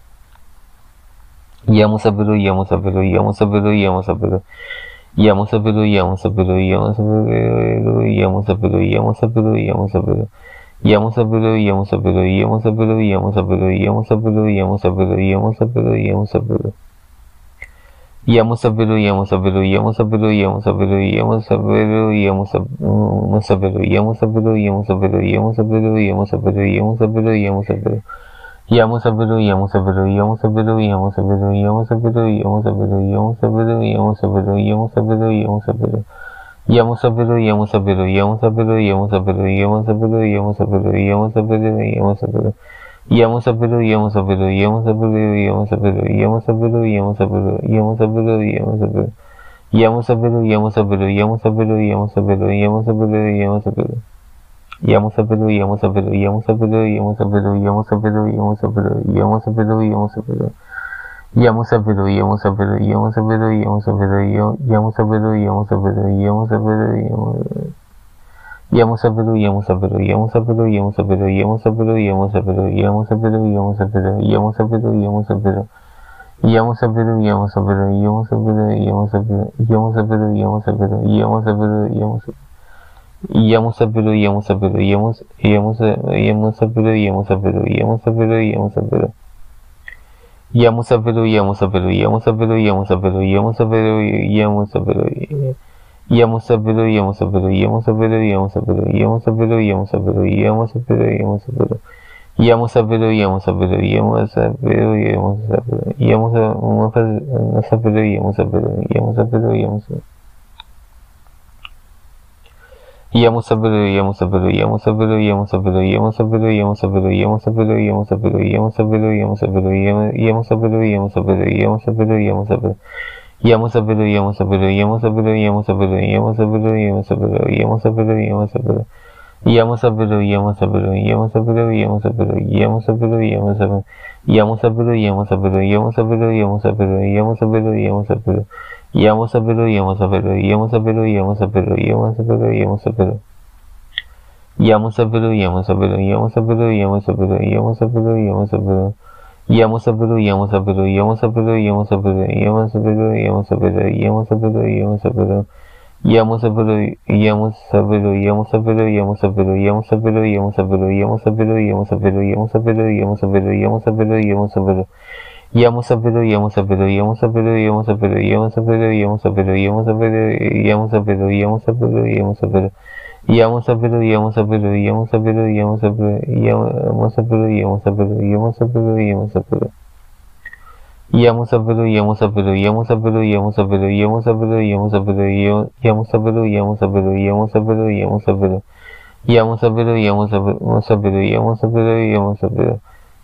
Yamusabiru, Yamusabiru, Yamusabiru, Yamusabiru. Yamusabiru, Yamusabiru, Yamusabiru, Yamusabiru, Yamusabiru, Yamusabiru. Yamusabiru, Yamusabiru, Yamusabiru, Yamusabiru, Yamusabiru, Yamusabiru, Yamusabiru, Yamusabiru. Yamusabiru, Yamusabiru, Yamusabiru, Yamusabiru, Yamusabiru, Yamusabiru, Yamusabiru, Yamusabiru, Yamusabiru, Yamusabiru, Yamusabiru, Yamusabiru. Yamusabiru, Yamusabiru, Yamusabiru, Yamusabiru, Yamusabiru, Yamusabiru, Yamusabiru, Yamusabiru, Yamusabiru, Yamusabiru. Yamusabiru, Yamusabiru, Yamusabiru, Yamusabiru, Yamusabiru, Yamusabiru, Yamusabiru, Yamusabiru. Yamusabiru, Yamusabiru, Yamusabiru, Yamusabiru, Yamusabiru, Yamusabiru, Yamusabiru, Yamusabiru. Yamusabiru, Yamusabiru, Yamusabiru, Yamusabiru, Yamusabiru, Yamusabiru. Yamusabiru, Yamusabiru, Yamusabiru, Yamusabiru, Yamusabiru, Yamusabiru, Yamusabiru, Yamusabiru. Yamusabiru, Yamusabiru, Yamusabiru, Yamusabiru, Yamusabiru, Yamusabiru, Yamusabiru, Yamusabiru. Yamusabiru, Yamusabiru, Yamusabiru, Yamusabiru, Yamusabiru, Yamusabiru, Yamusabiru, Yamusabiru, Yamusabiru, Yamusabiru. Yamusabiru, Yamusabiru, Yamusabiru, Yamusabiru, Yamusabiru, Yamusabiru, Yamusabiru, Yamusabiru. Yamusabiru, Yamusabiru, Yamus, Yamusa, Yamusabiru, Yamusabiru, Yamusabiru, Yamusabiru. Yamusabiru, Yamusabiru, Yamusabiru, Yamusabiru, Yamusabiru, Yamusabiru. Yamusabiru, Yamusabiru, Yamusabiru, Yamusabiru, Yamusabiru, Yamusabiru, Yamusabiru, Yamusabiru. Yamusabiru, Yamusabiru, Yamusabiru, Yamusabiru, Yamusabiru, Yamusabiru, Yamusabiru, Yamusabiru. Yamusabiru, Yamusabiru, Yamusabiru, Yamusabiru, Yamusabiru, Yamusabiru, Yamusabiru, Yamusabiru, Yamusabiru, Yamusabiru, Yamusabiru, Yamusabiru, Yamusabiru, Yamusabiru. Yamusabiru, Yamusabiru, Yamusabiru, Yamusabiru, Yamusabiru, Yamusabiru, Yamusabiru, Yamusabiru. Yamusabiru, Yamusabiru, Yamusabiru, Yamusabiru, Yamusabiru, Yamusabiru. Yamusabiru, Yamusabiru, Yamusabiru, Yamusabiru, Yamusabiru, Yamusabiru. Yamusabiru, Yamusabiru, Yamusabiru, Yamusabiru, Yamusabiru, Yamusabiru. Yamusabiru, Yamusabiru, Yamusabiru, Yamusabiru, Yamusabiru, Yamusabiru. Yamusabiru, Yamusabiru, Yamusabiru, Yamusabiru, Yamusabiru, Yamusabiru, Yamusabiru, Yamusabiru. Yamusabiru, Yamusabiru, Yamusabiru, Yamusabiru, Yamusabiru, Yamusabiru, Yamusabiru, Yamusabiru, Yamusabiru, Yamusabiru, Yamusabiru, Yamusabiru. Yamusabiru, Yamusabiru, Yamusabiru, Yamusabiru, Yamusabiru, Yamusabiru, Yamusabiru, Yamusabiru, Yamusabiru, Yamusabiru. Yamusabiru, Yamusabiru, Yamusabiru, Yamusabiru, Yamusabiru, Yamusabiru, Yamusabiru, Yamusabiru. Yamusabiru, Yamusabiru, Yamusabiru, Yamusabiru, Yamusabiru, Yamusabiru, Yamusabiru, Yamusabiru, Yamusabiru, Yamusabiru. Yamusabiru, Yamusabiru, Yamusabiru, Yamusabiru, Yamusabiru.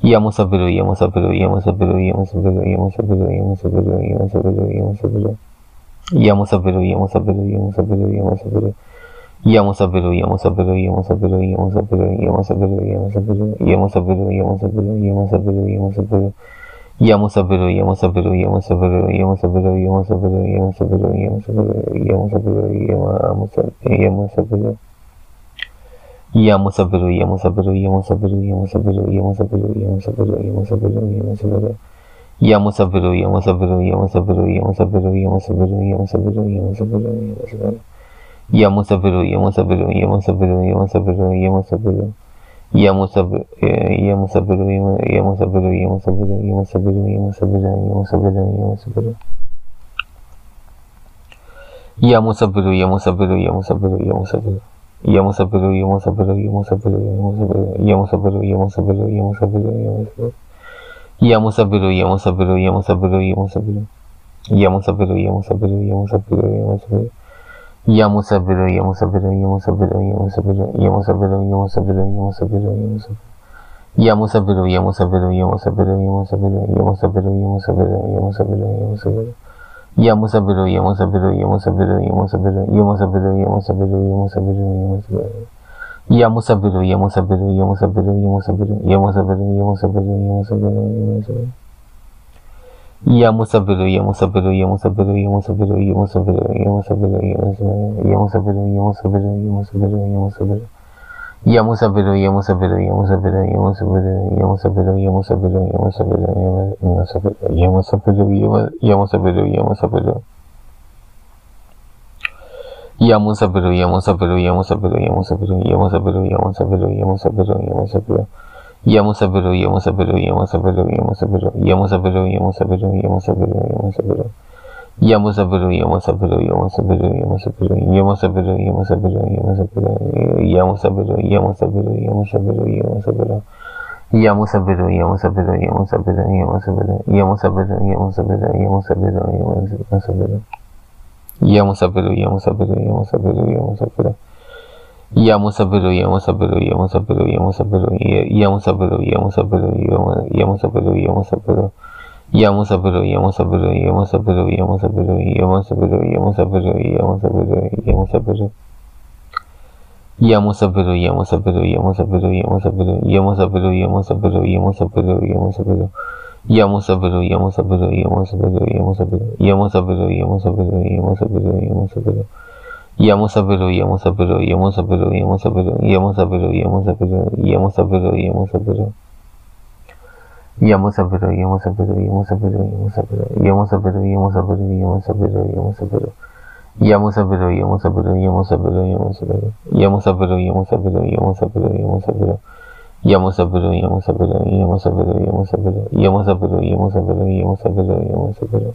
Yamusabiru, Yamusabiru, Yamusabiru, Yamusabiru, Yamusabiru, Yamusabiru, Yamusabiru, Yamusabiru. Yamusabiru, Yamusabiru, Yamusabiru, Yamusabiru. Yamusabiru, Yamusabiru, Yamusabiru, Yamusabiru, Yamusabiru, Yamusabiru, Yamusabiru, Yamusabiru, Yamusabiru, Yamusabiru. Yamusabiru, Yamusabiru, Yamusabiru, Yamusabiru, Yamusabiru, Yamusabiru, Yamusabiru, Yamusabiru, Yamusabiru. Yamusabiru, Yamusabiru, Yamusabiru, Yamusabiru, Yamusabiru, Yamusabiru, Yamusabiru, Yamusabiru. Yamusabiru, Yamusabiru, Yamusabiru, Yamusabiru, Yamusabiru, Yamusabiru, Yamusabiru, Yamusabiru. Yamusabiru, Yamusabiru, Yamusabiru, Yamusabiru, Yamusabiru. Yamusabiru, Yamusabiru, Yamusabiru, Yamusabiru, Yamusabiru, Yamusabiru, Yamusabiru, Yamusabiru. Yamusabiru, Yamusabiru, Yamusabiru, Yamusabiru. Yamusabiru, Yamusabiru, Yamusabiru, Yamusabiru, Yamusabiru, Yamusabiru, Yamusabiru, Yamusabiru. Yamusabiru, Yamusabiru, Yamusabiru, Yamusabiru. Yamusabiru, Yamusabiru, Yamusabiru, Yamusabiru. Yamusabiru, Yamusabiru, Yamusabiru, Yamusabiru, Yamusabiru, Yamusabiru, Yamusabiru, Yamusabiru. Yamusabiru, Yamusabiru, Yamusabiru, Yamusabiru, Yamusabiru, Yamusabiru, Yamusabiru, Yamusabiru. Yamusabiru, Yamusabiru, Yamusabiru, Yamusabiru, Yamusabiru, Yamusabiru, Yamusabiru, Yamusabiru. Yamusabiru, Yamusabiru, Yamusabiru, Yamusabiru, Yamusabiru, Yamusabiru, Yamusabiru, Yamusabiru. Yamusabiru, Yamusabiru, Yamusabiru, Yamusabiru, Yamusabiru, Yamusabiru, Yamusabiru, Yamusabiru, Yamusabiru, Yamusabiru. Yamusabiru, Yamusabiru, Yamusabiru, Yamusabiru, Yamusabiru, Yamusabiru, Yamusabiru, Yamusabiru, Yamusabiru, Yamusabiru, Yamusabiru. Yamusabiru, Yamusabiru, Yamusabiru, Yamusabiru, Yamusabiru, Yamusabiru, Yamusabiru, Yamusabiru. Yamusabiru, Yamusabiru, Yamusabiru, Yamusabiru, Yamusabiru, Yamusabiru, Yamusabiru, Yamusabiru. Yamusabiru, Yamusabiru, Yamusabiru, Yamusabiru, Yamusabiru, Yamusabiru, Yamusabiru, Yamusabiru, Yamusabiru, Yamusabiru, Yamusabiru. Yamusabiru, Yamusabiru, Yamusabiru, Yamusabiru, Yamusabiru, Yamusabiru, Yamusabiru, Yamusabiru. Yamusabiru, Yamusabiru, Yamusabiru, Yamusabiru. Yamusabiru, Yamusabiru, Yamusabiru, Yamusabiru, Yamusabiru, Yamusabiru, Yamusabiru, Yamusabiru. Yamusabiru, Yamusabiru, Yamusabiru, Yamusabiru, Yamusabiru, Yamusabiru, Yamusabiru, Yamusabiru. Yamusabiru, Yamusabiru, Yamusabiru, Yamusabiru, Yamusabiru, Yamusabiru, Yamusabiru, Yamusabiru. Yamusabiru, Yamusabiru, Yamusabiru, Yamusabiru, Yamusabiru, Yamusabiru, Yamusabiru, Yamusabiru. Yamusabiru, Yamusabiru, Yamusabiru, Yamusabiru, Yamusabiru, Yamusabiru, Yamusabiru, Yamusabiru. Yamusabiru, Yamusabiru, Yamusabiru, Yamusabiru, Yamusabiru, Yamusabiru, Yamusabiru, Yamusabiru. Yamusabiru, Yamusabiru, Yamusabiru, Yamusabiru. Yamusabiru, Yamusabiru, Yamusabiru, Yamusabiru. Yamusabiru, Yamusabiru, Yamusabiru, Yamusabiru. Yamusabiru, Yamusabiru, Yamusabiru, Yamusabiru.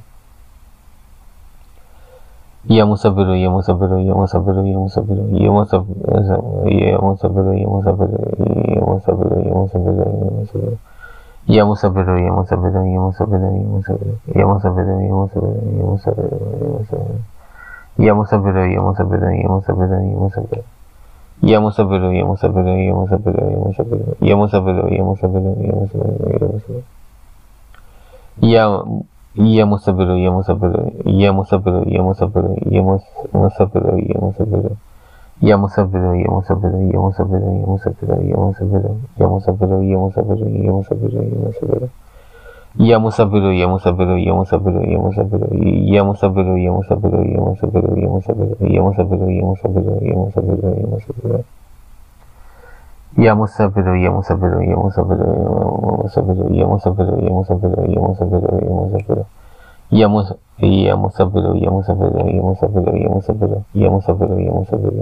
Yamusabiru, Yamusabiru, Yamusabiru, Yamusabiru, Yamusabiru, Yamusabiru, Yamusabiru, Yamusabiru, Yamusabiru, Yamusabiru. Yamusabiru, Yamusabiru, Yamusabiru, Yamusabiru, Yamusabiru, Yamusabiru, Yamusabiru, Yamusabiru, Yamusabiru, Yamusabiru, Yamusabiru. Yamusabiru, Yamusabiru, Yamusabiru, Yamusabiru, Yamusabiru, Yamusabiru, Yamusabiru, Yamusabiru. Yamusabiru, Yamusabiru, Yamusabiru, Yamusabiru, Yamusabiru, Yamusabiru. Yamusabiru, Yamusabiru, Yamusabiru, Yamusabiru, Yamusabiru, Yamusabiru, Yamusabiru, Yamusabiru, Yamusabiru. Yamusabiru, Yamusabiru, Yamusabiru, Yamusabiru, Yamusabiru, Yamusabiru, Yamusabiru, Yamusabiru, Yamusabiru, Yamusabiru, Yamusabiru, Yamusabiru. Yamusabiru, Yamusabiru, Yamusabiru, Yamusabiru, Yamusabiru, Yamusabiru, Yamusabiru, Yamusabiru. Yamus Yamusabiru, Yamusabiru, Yamusabiru, Yamusabiru, Yamusabiru, Yamusabiru,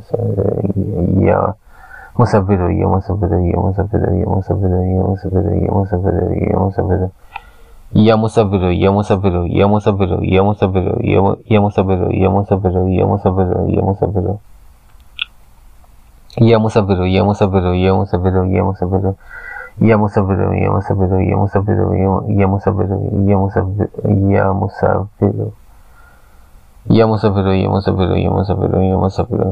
Yamusabiru, Yamusabiru, Yamusabiru, Yamusabiru, Yamusabiru, Yamusabiru, Yamusabiru. Yamusabiru, Yamusabiru, Yamusabiru, Yamusabiru, Yamusabiru, Yamusabiru, Yamusabiru, Yamusabiru. Yamusabiru, Yamusabiru, Yamusabiru, Yamusabiru. Yamusabiru, Yamusabiru, Yamusabiru, Yamusabiru, Yamusabiru, Yamusabiru. Yamusabiru, Yamusabiru, Yamusabiru, Yamusabiru,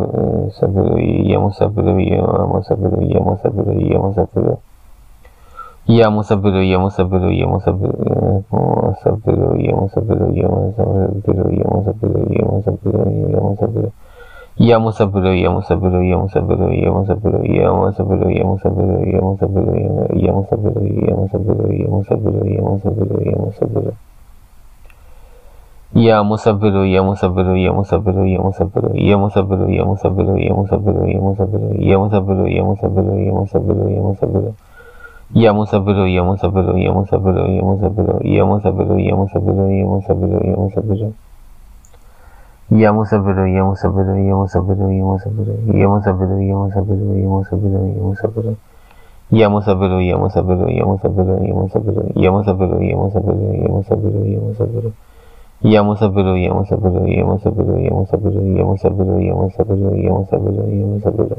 Yamusabiru, Yamusabiru, Yamusabiru, Yamusabiru, Yamusabiru. Ya Musabiro, Ya Musabiro, Ya Musabiro, Musabiro, Ya Musabiro, Ya Musabiro, Ya Musabiro, Ya Musabiro, Ya Musabiro. Ya Musabiro, Ya Musabiro, Ya Musabiro, Ya Musabiro, Ya Musabiro, Ya Musabiro, Ya Musabiro, Ya Musabiro, Ya Musabiro, Ya Musabiro, Ya Musabiro, Ya Musabiro. Ya Musabiro, Ya Musabiro, Ya Musabiro, Ya Musabiro, Ya Musabiro, Ya Musabiro, Ya Musabiro, Ya Musabiro, Ya Musabiro, Ya Musabiro, Ya Musabiro, Ya Musabiro. Ya Musabiro, Ya Musabiro, Ya Musabiro, Ya Musabiro, Ya Musabiro, Ya Musabiro, Ya Musabiro, Ya Musabiro. Ya Musabiro, Ya Musabiro, Ya Musabiro, Ya Musabiro, Ya Musabiro, Ya Musabiro, Ya Musabiro, Ya Musabiro. Ya Musabiro, Ya Musabiro, Ya Musabiro, Ya Musabiro, Ya Musabiro, Ya Musabiro, Ya Musabiro, Ya Musabiro. Ya Musabiro, Ya Musabiro, Ya Musabiro, Ya Musabiro, Ya Musabiro, Ya Musabiro, Ya Musabiro, Ya Musabiro.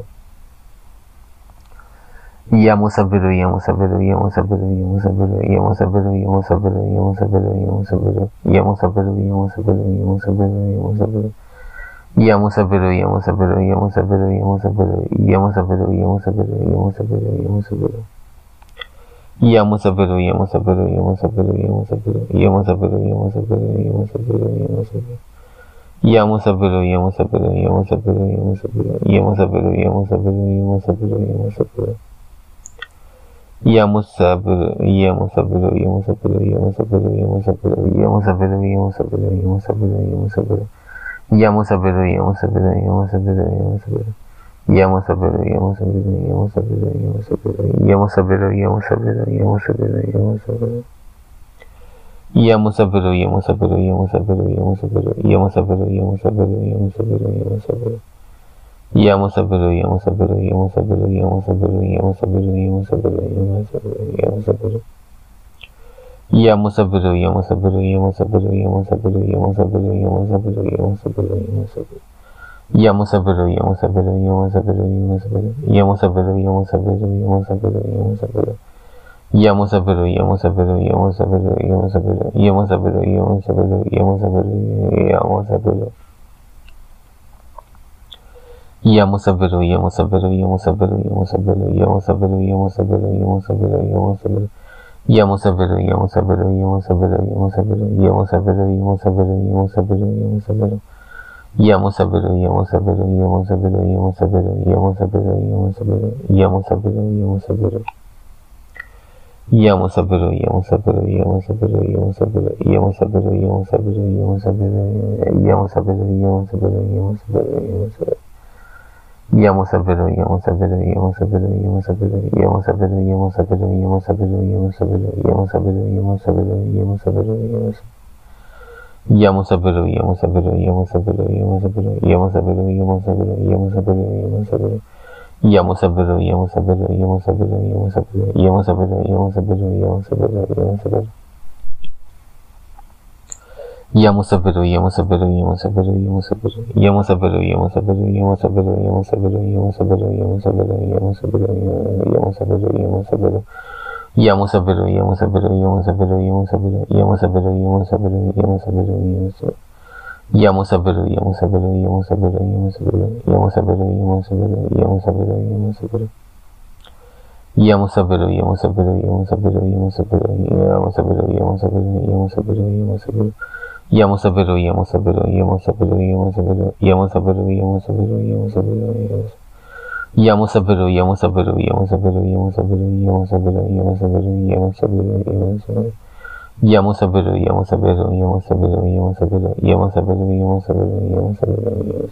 Ya Musabiro, Ya Musabiro, Ya Musabiro, Ya Musabiro, Ya Musabiro, Ya Musabiro, Ya Musabiro, Ya Musabiro, Ya Musabiro, Ya Musabiro, Ya Musabiro, Ya Musabiro. Ya Musabiro, Ya Musabiro, Ya Musabiro, Ya Musabiro, Ya Musabiro, Ya Musabiro, Ya Musabiro, Ya Musabiro. Ya Musabiro, Ya Musabiro, Ya Musabiro, Ya Musabiro, Ya Musabiro, Ya Musabiro, Ya Musabiro, Ya Musabiro. Ya Musabiro, Ya Musabiro, Ya Musabiro, Ya Musabiro, Ya Musabiro, Ya Musabiro, Ya Musabiro, Ya Musabiro. Ya Musabiro, Ya Musabiro, Ya Musabiro, Ya Musabiro, Ya Musabiro, Ya Musabiro, Ya Musabiro, Ya Musabiro, Ya Musabiro. Ya Musabiro, Ya Musabiro, Ya Musabiro, Ya Musabiro. Ya Musabiro, Ya Musabiro, Ya Musabiro, Ya Musabiro, Ya Musabiro, Ya Musabiro, Ya Musabiro, Ya Musabiro. Ya Musabiro, Ya Musabiro, Ya Musabiro, Ya Musabiro, Ya Musabiro, Ya Musabiro, Ya Musabiro, Ya Musabiro. Ya Musabiro, Ya Musabiro, Ya Musabiro, Ya Musabiro, Ya Musabiro, Ya Musabiro, Ya Musabiro, Ya Musabiro. Ya Musabiro, Ya Musabiro, Ya Musabiro, Ya Musabiro, Ya Musabiro, Ya Musabiro, Ya Musabiro, Ya Musabiro. Ya Musabiro, Ya Musabiro, Ya Musabiro, Ya Musabiro, Ya Musabiro, Ya Musabiro, Ya Musabiro, Ya Musabiro. Ya Musabiro, Ya Musabiro, Ya Musabiro, Ya Musabiro, Ya Musabiro, Ya Musabiro, Ya Musabiro, Ya Musabiro. Ya Musabiro, Ya Musabiro, Ya Musabiro, Ya Musabiro, Ya Musabiro, Ya Musabiro, Ya Musabiro, Ya Musabiro. Ya Musabiro, Ya Musabiro, Ya Musabiro, Ya Musabiro, Ya Musabiro, Ya Musabiro, Ya Musabiro, Ya Musabiro. Ya Musabiro, Ya Musabiro, Ya Musabiro, Ya Musabiro, Ya Musabiro, Ya Musabiro, Ya Musabiro, Ya Musabiro. Ya Musabiro, Ya Musabiro, Ya Musabiro, Ya Musabiro, Ya Musabiro, Ya Musabiro, Ya Musabiro, Ya Musabiro, Ya Musabiro, Ya Musabiro, Ya Musabiro. Ya Musabiro, Ya Musabiro, Ya Musabiro, Ya Musabiro, Ya Musabiro, Ya Musabiro, Ya Musabiro, Ya Musabiro, Ya Musabiro, Ya Musabiro, Ya Musabiro, Ya Musabiro. Ya Musabiro, Ya Musabiro, Ya Musabiro, Ya Musabiro, Ya Musabiro, Ya Musabiro, Ya Musabiro, Ya Musabiro. Ya Musabiro, Ya Musabiro, Ya Musabiro, Ya Musabiro, Ya Musabiro, Ya Musabiro, Ya Musabiro, Ya Musabiro. Ya Musabiro, Ya Musabiro, Ya Musabiro, Ya Musabiro, Ya Musabiro, Ya Musabiro, Ya Musabiro, Ya Musabiro, Ya Musabiro, Ya Musabiro, Ya Musabiro, Ya Musabiro, Ya Musabiro. Ya Musabiro, Ya Musabiro, Ya Musabiro, Ya Musabiro, Ya Musabiro, Ya Musabiro, Ya Musabiro, Ya Musabiro. Ya Musabiro, Ya Musabiro, Ya Musabiro, Ya Musabiro, Ya Musabiro, Ya Musabiro, Ya Musabiro, Ya Musabiro. Ya Musabiro, Ya Musabiro, Ya Musabiro, Ya Musabiro, Ya Musabiro, Ya Musabiro, Ya Musabiro, Ya Musabiro. Ya Musabiro, Ya Musabiro, Ya Musabiro, Ya Musabiro, Ya Musabiro, Ya Musabiro, Ya Musabiro, Ya Musabiro, Ya Musabiro, Ya Musabiro, Ya Musabiro, Ya Musabiro, Ya Musabiro, Ya Musabiro, Ya Musabiro. Ya Musabiro, Ya Musabiro, Ya Musabiro, Ya Musabiro, Ya Musabiro, Ya Musabiro, Ya Musabiro, Ya Musabiro.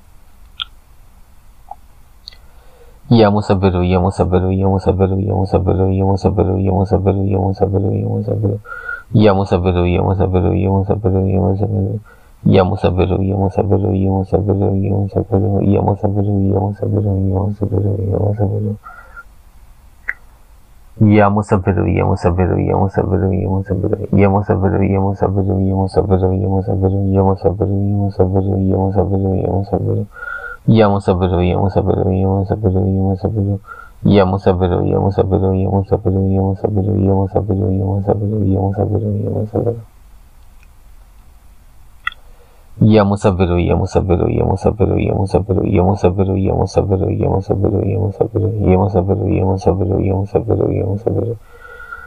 Ya Musabiro, Ya Musabiro, Ya Musabiro, Ya Musabiro, Ya Musabiro, Ya Musabiro, Ya Musabiro, Ya Musabiro. Ya Musabiro, Ya Musabiro, Ya Musabiro, Ya Musabiro. Ya Musabiro, Ya Musabiro, Ya Musabiro, Ya Musabiro, Ya Musabiro, Ya Musabiro, Ya Musabiro, Ya Musabiro. Ya Musabiro, Ya Musabiro, Ya Musabiro, Ya Musabiro, Ya Musabiro, Ya Musabiro, Ya Musabiro, Ya Musabiro, Ya Musabiro, Ya Musabiro, Ya Musabiro, Ya Musabiro. Ya Musabiro, Ya Musabiro, Ya Musabiro, Ya Musabiro. Ya Musabiro, Ya Musabiro, Ya Musabiro, Ya Musabiro, Ya Musabiro, Ya Musabiro, Ya Musabiro, Ya Musabiro. Ya Musabiro, Ya Musabiro, Ya Musabiro, Ya Musabiro, Ya Musabiro, Ya Musabiro, Ya Musabiro, Ya Musabiro, Ya Musabiro, Ya Musabiro, Ya Musabiro, Ya Musabiro.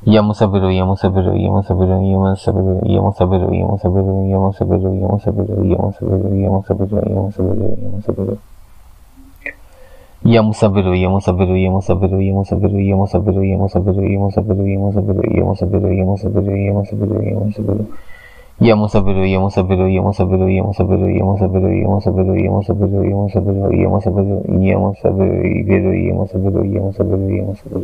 Yamusabiro, Yamusabiro, Yamusabiro, Yamusabiro, Yamusabiro, Yamusabiro, Yamusabiro, Yamusabiro, Yamusabiro, Yamusabiro, Yamusabiro, Yamusabiro. Yamusabiro, Yamusabiro, Yamusabiro, Yamusabiro, Yamusabiro, Yamusabiro, Yamusabiro, Yamusabiro, Yamusabiro, Yamusabiro, Yamusabiro, Yamusabiro. Yamusabiro, Yamusabiro, Yamusabiro, Yamusabiro, Yamusabiro, Yamusabiro, Yamusabiro, Yamusabiro, Yamusabiro, Yamusabiro, Yamusabiro, Yamusabiro, Yamusabiro.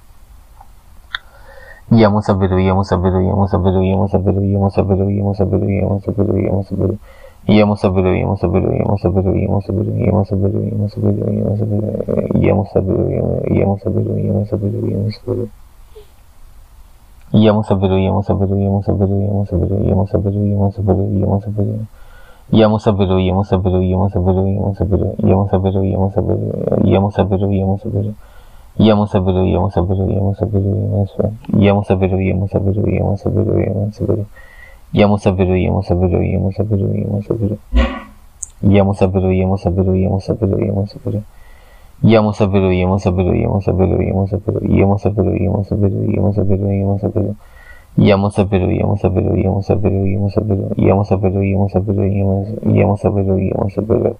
Yamusabiro, Yamusabiro, Yamusabiro, Yamusabiro, Yamusabiro, Yamusabiro, Yamusabiro, Yamusabiro. Yamusabiro, Yamusabiro, Yamusabiro, Yamusabiro, Yamusabiro, Yamusabiro, Yamusabiro, Yamusabiro, Yamusabiro, Yamusabiro, Yamusabiro. Yamusabiro, Yamusabiro, Yamusabiro, Yamusabiro, Yamusabiro, Yamusabiro, Yamusabiro. Yamusabiro, Yamusabiro, Yamusabiro, Yamusabiro, Yamusabiro, Yamusabiro, Yamusabiro, Yamusabiro. Yamusabiro, Yamusabiro, Yamusabiro, Yamusabiro, Yamusabiro, Yamusabiro, Yamusabiro, Yamusabiro. Yamusabiro, Yamusabiro, Yamusabiro, Yamusabiro. Yamusabiro, Yamusabiro, Yamusabiro, Yamusabiro. Yamusabiro, Yamusabiro, Yamusabiro, Yamusabiro, Yamusabiro, Yamusabiro, Yamusabiro, Yamusabiro. Yamusabiro, Yamusabiro, Yamusabiro, Yamusabiro, Yamusabiro, Yamusabiro, Yamusabiro, Yamusabiro.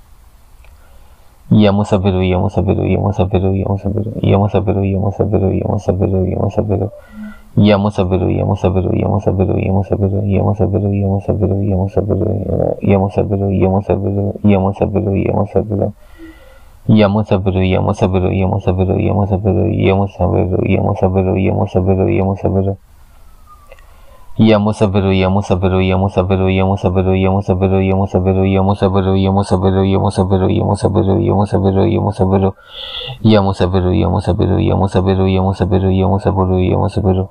Yamusabiro, Yamusabiro, Yamusabiro, Yamusabiro, Yamusabiro, Yamusabiro, Yamusabiro, Yamusabiro. Yamusabiro, Yamusabiro, Yamusabiro, Yamusabiro, Yamusabiro, Yamusabiro, Yamusabiro, Yamusabiro, Yamusabiro, Yamusabiro, Yamusabiro. Yamusabiro, Yamusabiro, Yamusabiro, Yamusabiro, Yamusabiro, Yamusabiro, Yamusabiro, Yamusabiro. Yamusabiro, Yamusabiro, Yamusabiro, Yamusabiro, Yamusabiro, Yamusabiro, Yamusabiro, Yamusabiro, Yamusabiro, Yamusabiro, Yamusabiro, Yamusabiro. Yamusabiro, Yamusabiro, Yamusabiro, Yamusabiro, Yamusabiro, Yamusabiro.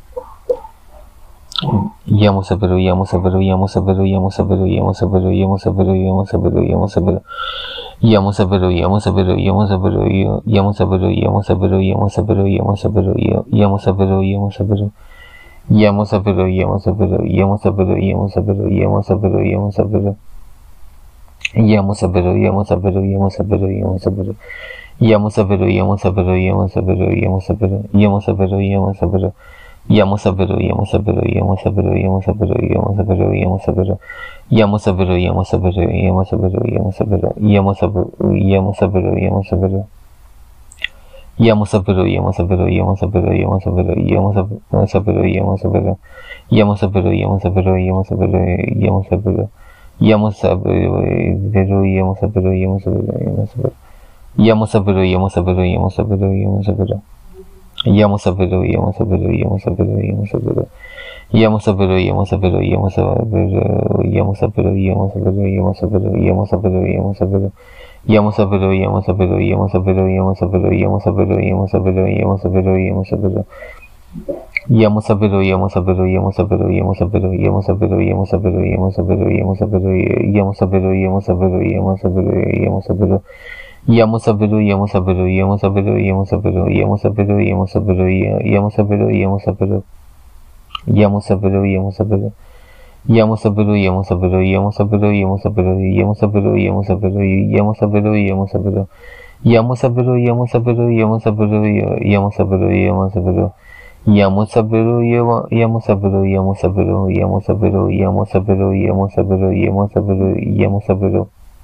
Yamusabiro, Yamusabiro, Yamusabiro, Yamusabiro, Yamusabiro, Yamusabiro, Yamusabiro, Yamusabiro. Yamusabiro, Yamusabiro, Yamusabiro, Yamusabiro, Yamusabiro, Yamusabiro, Yamusabiro, Yamusabiro, Yamusabiro. Yamusabiro, Yamusabiro, Yamusabiro, Yamusabiro, Yamusabiro, Yamusabiro. Yamusabiro, Yamusabiro, Yamusabiro, Yamusabiro. Yamusabiro, Yamusabiro, Yamusabiro, Yamusabiro, Yamusabiro, Yamusabiro. Yamusabiro, Yamusabiro, Yamusabiro, Yamusabiro, Yamusabiro, Yamusabiro. Yamusabiro, Yamusabiro, Yamusabiro, Yamusabiro, Yamusabiro, Yamusabiro, Yamusabiro. Yamusabiro, Yamusabiro, Yamusabiro, Yamusabiro, Yamusabiro, Yamusabiro. Yamusabiro, Yamusabiro, Yamusabiro, Yamusabiro. Yamusabiro, Yamusabiro, Yamusabiro, Yamusabiro. Yamusabiro, Yamusabiro, Yamusabiro, Yamusabiro. Yamusabiro, Yamusabiro, Yamusabiro, Yamusabiro. Yamusabiro, Yamusabiro, Yamusabiro, Yamusabiro, Yamusabiro, Yamusabiro, Yamusabiro, Yamusabiro. Yamusabiro, Yamusabiro, Yamusabiro, Yamusabiro, Yamusabiro, Yamusabiro, Yamusabiro, Yamusabiro. Yamusabiro, Yamusabiro, Yamusabiro, Yamusabiro, Yamusabiro, Yamusabiro, Yamusabiro, Yamusabiro, Yamusabiro, Yamusabiro, Yamusabiro, Yamusabiro. Yamusabiro, Yamusabiro, Yamusabiro, Yamusabiro, Yamusabiro, Yamusabiro, Yamusabiro, Yamusabiro. Yamusabiro, Yamusabiro. Yamusabiro, Yamusabiro, Yamusabiro, Yamusabiro, Yamusabiro, Yamusabiro, Yamusabiro, Yamusabiro. Yamusabiro, Yamusabiro, Yamusabiro, Yamusabiro, Yamusabiro. Yamusabiro, Yamusabiro, Yamusabiro, Yamusabiro, Yamusabiro, Yamusabiro, Yamusabiro, Yamusabiro.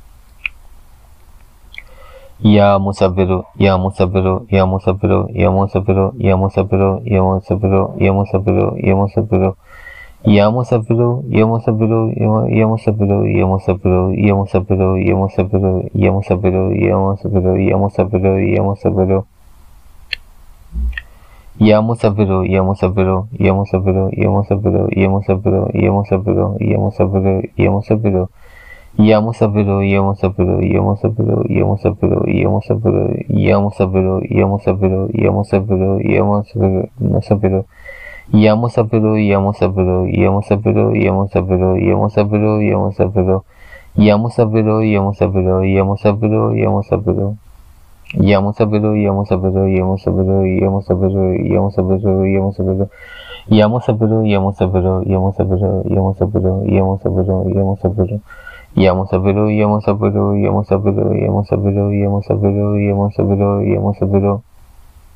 Yamusabiro, Yamusabiro, Yamusabiro, Yamusabiro, Yamusabiro, Yamusabiro, Yamusabiro, Yamusabiro. Yamusabiro, Yamusabiro, Yamusabiro, Yamusabiro, Yamusabiro, Yamusabiro, Yamusabiro, Yamusabiro, Yamusabiro, Yamusabiro. Yamusabiro, Yamusabiro, Yamusabiro, Yamusabiro, Yamusabiro, Yamusabiro, Yamusabiro, Yamusabiro. Yamusabiro, Yamusabiro, Yamusabiro, Yamusabiro, Yamusabiro, Yamusabiro, Yamusabiro, Yamusabiro, Yamusabiro, Yamusabiro. Yamusabiro, Yamusabiro, Yamusabiro, Yamusabiro, Yamusabiro, Yamusabiro. Yamusabiro, Yamusabiro, Yamusabiro, Yamusabiro. Yamusabiro, Yamusabiro, Yamusabiro, Yamusabiro, Yamusabiro, Yamusabiro. Yamusabiro, Yamusabiro, Yamusabiro, Yamusabiro, Yamusabiro, Yamusabiro. Yamusabiro, Yamusabiro, Yamusabiro, Yamusabiro, Yamusabiro, Yamusabiro, Yamusabiro.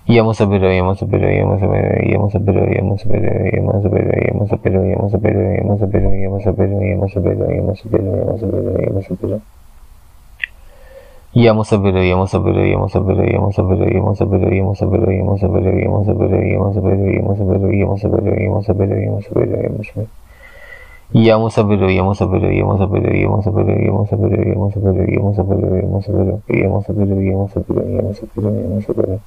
Yamos a pero, yamos a pero, yamos a pero, yamos a pero, yamos a pero, yamos a pero, yamos a pero, yamos a pero, yamos a pero, yamos a pero, yamos a pero, yamos a pero, yamos a pero, yamos a pero. Yamos a pero, yamos a pero, yamos a pero, yamos a pero, yamos a pero, yamos a pero, yamos a pero, yamos a pero, yamos a pero, yamos a pero, yamos a pero, yamos a pero, yamos a pero, yamos a pero. Yamos a pero, yamos a pero, yamos a pero, yamos a pero, yamos a pero, yamos a pero, yamos a pero, yamos a pero, yamos a pero, yamos a pero, yamos a pero, yamos a pero.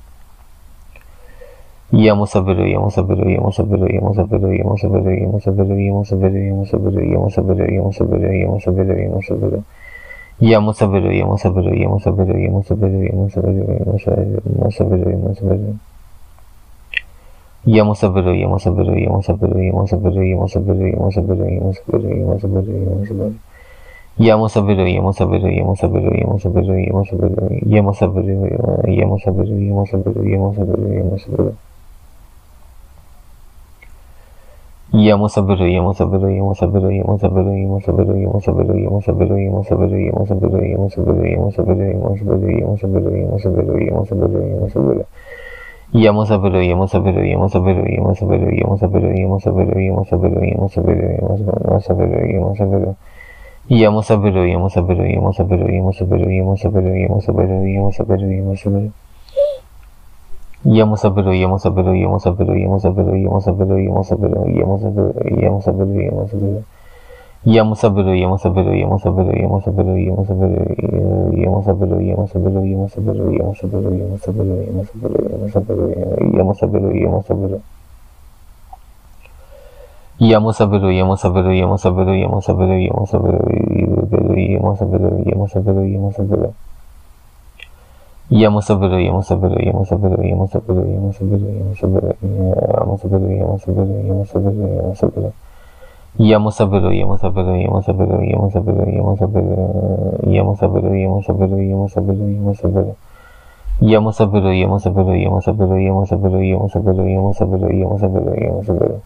Yamos a pero, yamos a pero, yamos a pero, yamos a pero, yamos a pero, yamos a pero, yamos a pero, yamos a pero, yamos a pero, yamos a pero, yamos a pero, yamos a pero. Yamos a pero, yamos a pero, yamos a pero, yamos a pero, yamos a pero, yamos a pero, yamos a pero, yamos a pero. Yamos a pero, yamos a pero, yamos a pero, yamos a pero, yamos a pero, yamos a pero, yamos a pero, yamos a pero, yamos a pero. Yamos a pero, yamos a pero, yamos a pero, yamos a pero, yamos a pero, yamos a pero, yamos a pero, yamos a pero, yamos a pero, yamos a pero. Yamos a pero, yamos a pero, yamos a pero, yamos a pero, yamos a pero, yamos a pero, yamos a pero, yamos a pero, yamos a pero, yamos a pero, yamos a pero, yamos a pero, yamos a pero, yamos a pero, yamos a pero, yamos a pero. Yamos a pero, yamos a pero, yamos a pero, yamos a pero, yamos a pero, yamos a pero, yamos a pero, yamos a pero, yamos a pero, yamos a pero. Yamos a pero, yamos a pero, yamos a pero, yamos a pero, yamos a pero, yamos a pero, yamos a pero, yamos a pero. Yamos a pero, yamos a pero, yamos a pero, yamos a pero, yamos a pero, yamos a pero, yamos a pero, yamos a pero, yamos a pero. Yamos a pero, yamos a pero, yamos a pero, yamos a pero, yamos a pero, yamos a pero, yamos a pero, yamos a pero, yamos a pero, yamos a pero, yamos a pero, yamos a pero, yamos a pero, yamos a pero. Yamos a pero, yamos a pero, yamos a pero, yamos a pero, yamos a pero, yamos a pero, yamos a pero, yamos a pero. Yamos a pero, yamos a pero, yamos a pero, yamos a pero, yamos a pero, yamos a pero, yamos a pero, yamos a pero, yamos a pero, yamos a pero. Yamos a pero, yamos a pero, yamos a pero, yamos a pero, yamos a pero, yamos a pero, yamos a pero, yamos a pero, yamos a pero. Yamos a pero, yamos a pero, yamos a pero, yamos a pero, yamos a pero, yamos a pero, yamos a pero, yamos a pero.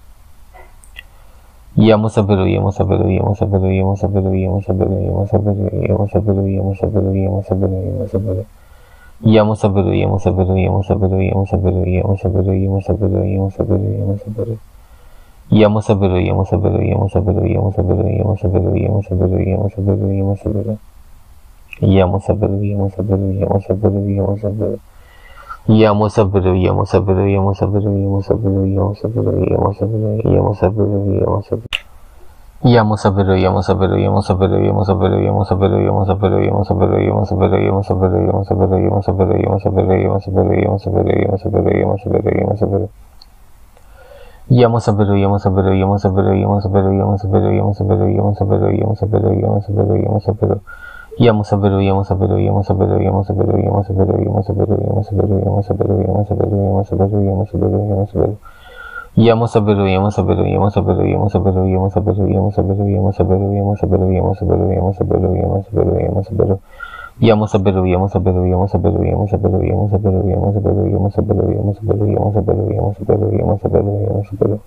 Yamos a pero, yamos a pero, yamos a pero, yamos a pero, yamos a pero, yamos a pero, yamos a pero, yamos a pero, yamos a pero, yamos a pero. Yamos a pero, yamos a pero, yamos a pero, yamos a pero, yamos a pero, yamos a pero, yamos a pero, yamos a pero. Yamos a pero, yamos a pero, yamos a pero, yamos a pero, yamos a pero, yamos a pero, yamos a pero, yamos a pero. Yamos a pero, yamos a pero, yamos a pero, yamos a pero. Yamos a pero, yamos a pero, yamos a pero, yamos a pero, yamos a pero, yamos a pero, yamos a pero, yamos a pero. Yamos a pero, yamos a pero, yamos a pero, yamos a pero, yamos a pero, yamos a pero, yamos a pero, yamos a pero, yamos a pero, yamos a pero, yamos a pero, yamos a pero, yamos a pero, yamos a pero, yamos a pero, yamos a pero, yamos a pero. Yamos a pero, yamos a pero, yamos a pero, yamos a pero, yamos a pero, yamos a pero, yamos a pero, yamos a pero, yamos a pero, yamos a pero. Yamos a pero, yamos a pero, yamos a pero, yamos a pero, yamos a pero, yamos a pero, yamos a pero, yamos a pero, yamos a pero, yamos a pero, yamos a pero, yamos a pero. Yamos a pero, yamos a pero, yamos a pero, yamos a pero, yamos a pero, yamos a pero, yamos a pero, yamos a pero, yamos a pero, yamos a pero, yamos a pero, yamos a pero. Yamos a pero, yamos a pero, yamos a pero, yamos a pero, yamos a pero, yamos a pero, yamos a pero, yamos a pero, yamos a pero, yamos a pero, yamos a pero, yamos a pero.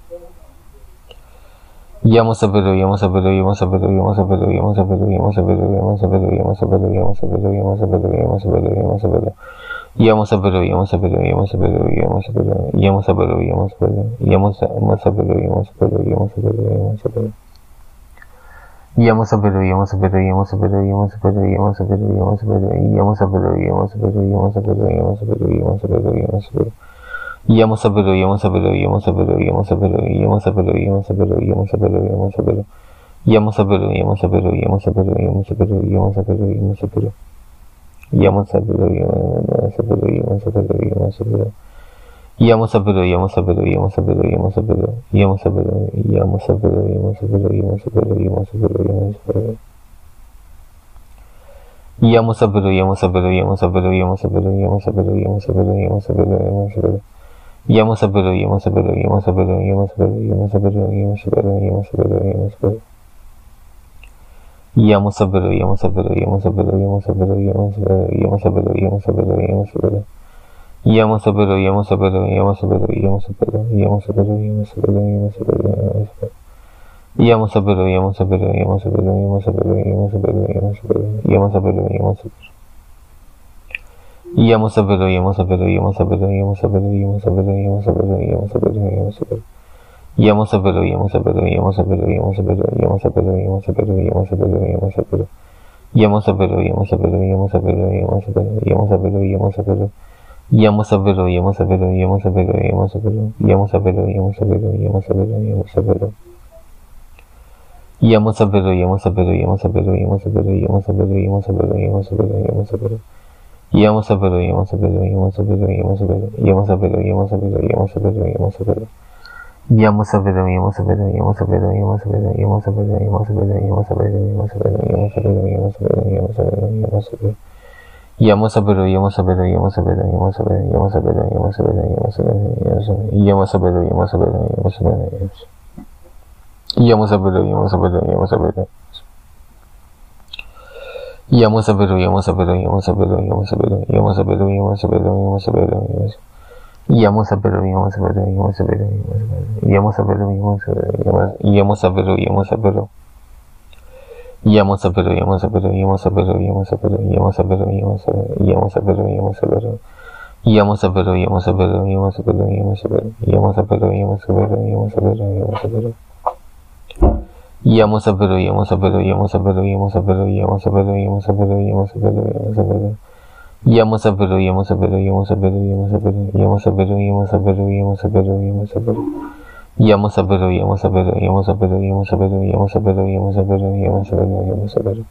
Yamos a pero, yamos a pero, yamos a pero, yamos a pero, yamos a pero, yamos a pero, yamos a pero, yamos a pero, yamos a pero, yamos a pero, yamos a pero, yamos a pero. Yamos a pero, yamos a pero, yamos a pero, yamos a pero, yamos a pero, yamos a pero, yamos a pero, yamos a pero, yamos a pero, yamos a pero. Yamos a pero, yamos a pero, yamos a pero, yamos a pero, yamos a pero, yamos a pero, yamos a pero, yamos a pero, yamos a pero, yamos a pero, yamos a pero, yamos a pero. Yamos a pero, yamos a pero, yamos a pero, yamos a pero, yamos a pero, yamos a pero, yamos a pero, yamos a pero. Yamos a pero, yamos a pero, yamos a pero, yamos a pero, yamos a pero, yamos a pero. Yamos a pero, yamos a pero, yamos a pero, yamos a pero. Yamos a pero, yamos a pero, yamos a pero, yamos a pero, yamos a pero, yamos a pero, yamos a pero, yamos a pero, yamos a pero, yamos a pero. Yamos a pero, yamos a pero, yamos a pero, yamos a pero, yamos a pero, yamos a pero, yamos a pero, yamos a pero. Yamos a pero, yamos a pero, yamos a pero, yamos a pero, yamos a pero, yamos a pero, yamos a pero, yamos a pero. Yamos a pero, yamos a pero, yamos a pero, yamos a pero, yamos a pero, yamos a pero, yamos a pero, yamos a pero. Yamos a pero, yamos a pero, yamos a pero, yamos a pero, yamos a pero, yamos a pero, yamos a pero, yamos a pero. Yamos a pero, yamos a pero, yamos a pero, yamos a pero, yamos a pero, yamos a pero, yamos a pero, yamos a pero. Yamasabero, Yamasabero, Yamasabero, Yamasabero, Yamasabero, Yamasabero, Yamasabero, Yamasabero. Yamasabero, Yamasabero, Yamasabero, Yamasabero, Yamasabero, Yamasabero, Yamasabero, Yamasabero. Yamasabero, Yamasabero, Yamasabero, Yamasabero, Yamasabero, Yamasabero. Yamasabero, Yamasabero, Yamasabero, Yamasabero, Yamasabero, Yamasabero, Yamasabero, Yamasabero. Yamasabero, Yamasabero, Yamasabero, Yamasabero, Yamasabero, Yamasabero, Yamasabero, Yamasabero. Yamasabero, Yamasabero, Yamasabero, Yamasabero, Yamasabero, Yamasabero, Yamasabero, Yamasabero. Yamasabero, Yamasabero, Yamasabero, Yamasabero, Yamasabero, Yamasabero, Yamasabero, Yamasabero, Yamasabero, Yamasabero, Yamasabero, Yamasabero. Yamasabero, Yamasabero, Yamasabero, Yamasabero, Yamasabero, Yamasabero, Yamasabero, Yamasabero, Yamasabero, Yamasabero. Yamasabero, Yamasabero, Yamasabero. Yamasabero, Yamasabero, Yamasabero, Yamasabero, Yamasabero, Yamasabero, Yamasabero, Yamasabero, Yamasabero, Yamasabero, Yamasabero, Yamasabero, Yamasabero, Yamasabero. Yamasabero, Yamasabero, Yamasabero, Yamasabero, Yamasabero, Yamasabero, Yamasabero. Yamasabero, Yamasabero, Yamasabero, Yamasabero, Yamasabero, Yamasabero, Yamasabero, Yamasabero. Yamasabero, Yamasabero, Yamasabero, Yamasabero, Yamasabero, Yamasabero, Yamasabero, Yamasabero. Yamasabero, Yamasabero, Yamasabero, Yamasabero, Yamasabero, Yamasabero, Yamasabero, Yamasabero. Yamasabero, Yamasabero, Yamasabero, Yamasabero, Yamasabero, Yamasabero, Yamasabero, Yamasabero.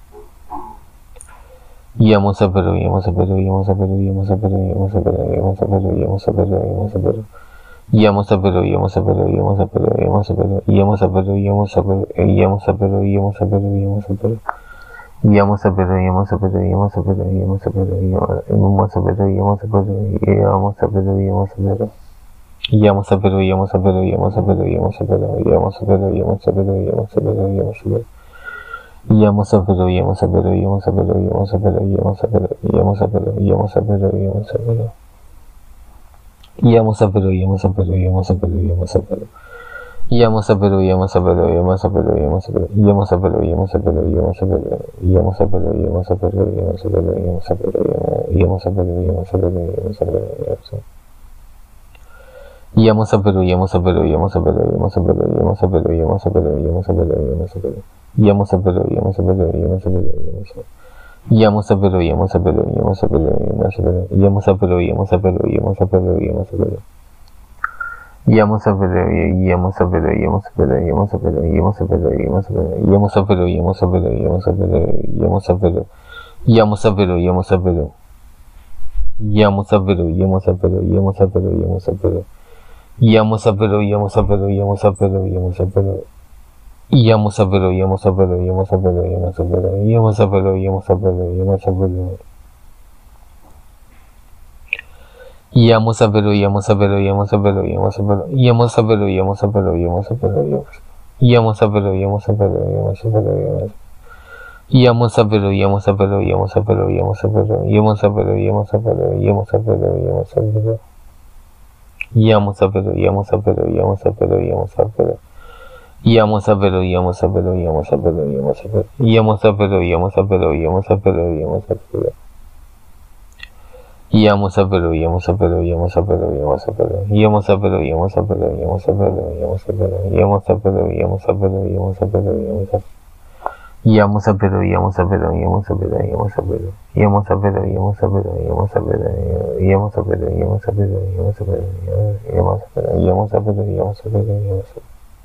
Yamasabero, Yamasabero, Yamasabero, Yamasabero, Yamasabero, Yamasabero, Yamasabero, Yamasabero. Yamasabero, Yamasabero, Yamasabero, Yamasabero, Yamasabero, Yamasabero, Yamasabero, Yamasabero, Yamasabero. Yamasabero, Yamasabero, Yamasabero, Yamasabero, Yamasabero, Yamasabero, Yamasabero, Yamasabero. Yamasabero, Yamasabero, Yamasabero, Yamasabero, Yamasabero, Yamasabero, Yamasabero, Yamasabero. Yamasabero, Yamasabero, Yamasabero, Yamasabero, Yamasabero, Yamasabero, Yamasabero, Yamasabero. Yamasabero, Yamasabero, Yamasabero, Yamasabero. Yamasabero, Yamasabero, Yamasabero, Yamasabero, Yamasabero, Yamasabero, Yamasabero, Yamasabero, Yamasabero, Yamasabero, Yamasabero, Yamasabero, Yamasabero, Yamasabero. Yamasabero, Yamasabero, Yamasabero, Yamasabero, Yamasabero, Yamasabero, Yamasabero, Yamasabero. Yamasabero, Yamasabero, Yamasabero, Yamasabero. Yamasabero, Yamasabero, Yamasabero, Yamasabero. Yamasabero, Yamasabero, Yamasabero, Yamasabero. Yamasabero, Yamasabero, Yamasabero, Yamasabero, Yamasabero, Yamasabero. Yamasabero, Yamasabero, Yamasabero, Yamasabero. Yamasabero, Yamasabero. Yamasabero, Yamasabero, Yamasabero, Yamasabero. Yamasabero, Yamasabero, Yamasabero, Yamasabero. Yamasabero, Yamasabero, Yamasabero, Yamasabero. Yamasabero, Yamasabero, Yamasabero. Yamasabero, Yamasabero, Yamasabero, Yamasabero. Yamasabero, Yamasabero, Yamasabero, Yamasabero, Yamasabero, Yamasabero. Yamasabero, Yamasabero, Yamasabero, Yamasabero, Yamasabero, Yamasabero, Yamasabero, Yamasabero. Yamasabero, Yamasabero, Yamasabero, Yamasabero. Yamasabero, Yamasabero, Yamasabero, Yamasabero. Yamasabero, Yamasabero, Yamasabero, Yamasabero. Yamasabero, Yamasabero, Yamasabero, Yamasabero. Yamasabero, Yamasabero, Yamasabero, Yamasabero. Yamasabero, Yamasabero, Yamasabero, Yamasabero. Yamasabero, Yamasabero, Yamasabero, Yamasabero. Yamasabero, Yamasabero, Yamasabero, Yamasabero, Yamasabero, Yamasabero, Yamasabero, Yamasabero, Yamasabero, Yamasabero.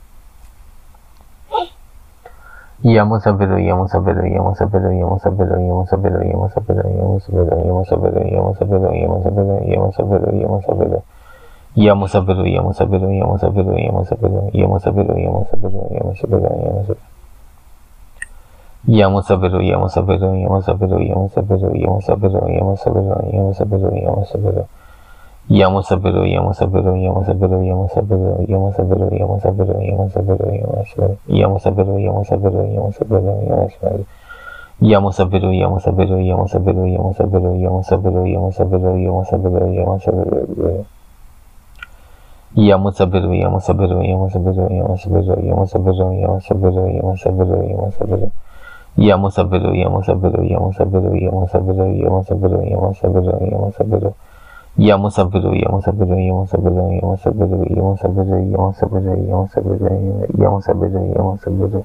Yamasabero, Yamasabero, Yamasabero, Yamasabero, Yamasabero, Yamasabero, Yamasabero, Yamasabero, Yamasabero, Yamasabero, Yamasabero, Yamasabero. Yamasabero, Yamasabero, Yamasabero, Yamasabero, Yamasabero, Yamasabero, Yamasabero, Yamasabero. Yamasabero, Yamasabero, Yamasabero, Yamasabero, Yamasabero, Yamasabero, Yamasabero, Yamasabero. Yamasabero, Yamasabero, Yamasabero, Yamasabero, Yamasabero, Yamasabero, Yamasabero, Yamasabero. Yamasabero, Yamasabero, Yamasabero, Yamasabero. Yamasabero, Yamasabero, Yamasabero, Yamasabero, Yamasabero, Yamasabero, Yamasabero, Yamasabero. Yamasabero, Yamasabero, Yamasabero, Yamasabero, Yamasabero, Yamasabero, Yamasabero, Yamasabero. Yamusabiro, Yamusabiro, Yamusabiro, Yamusabiro, Yamusabiro, Yamusabiro, Yamusabiro. Yamusabiro, Yamusabiro, Yamusabiro, Yamusabiro, Yamusabiro, Yamusabiro, Yamusabiro, Yamusabiro, Yamusabiro.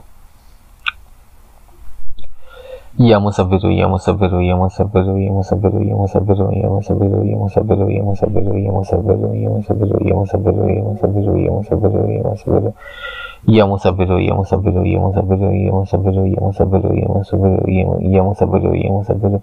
Yamusabiro, Yamusabiro, Yamusabiro, Yamusabiro, Yamusabiro, Yamusabiro, Yamusabiro, Yamusabiro, Yamusabiro, Yamusabiro, Yamusabiro, Yamusabiro, Yamusabiro, Yamusabiro. Yamusabiro, Yamusabiro, Yamusabiro, Yamusabiro, Yamusabiro, Yamusabiro, Yamusabiro, Yamusabiro.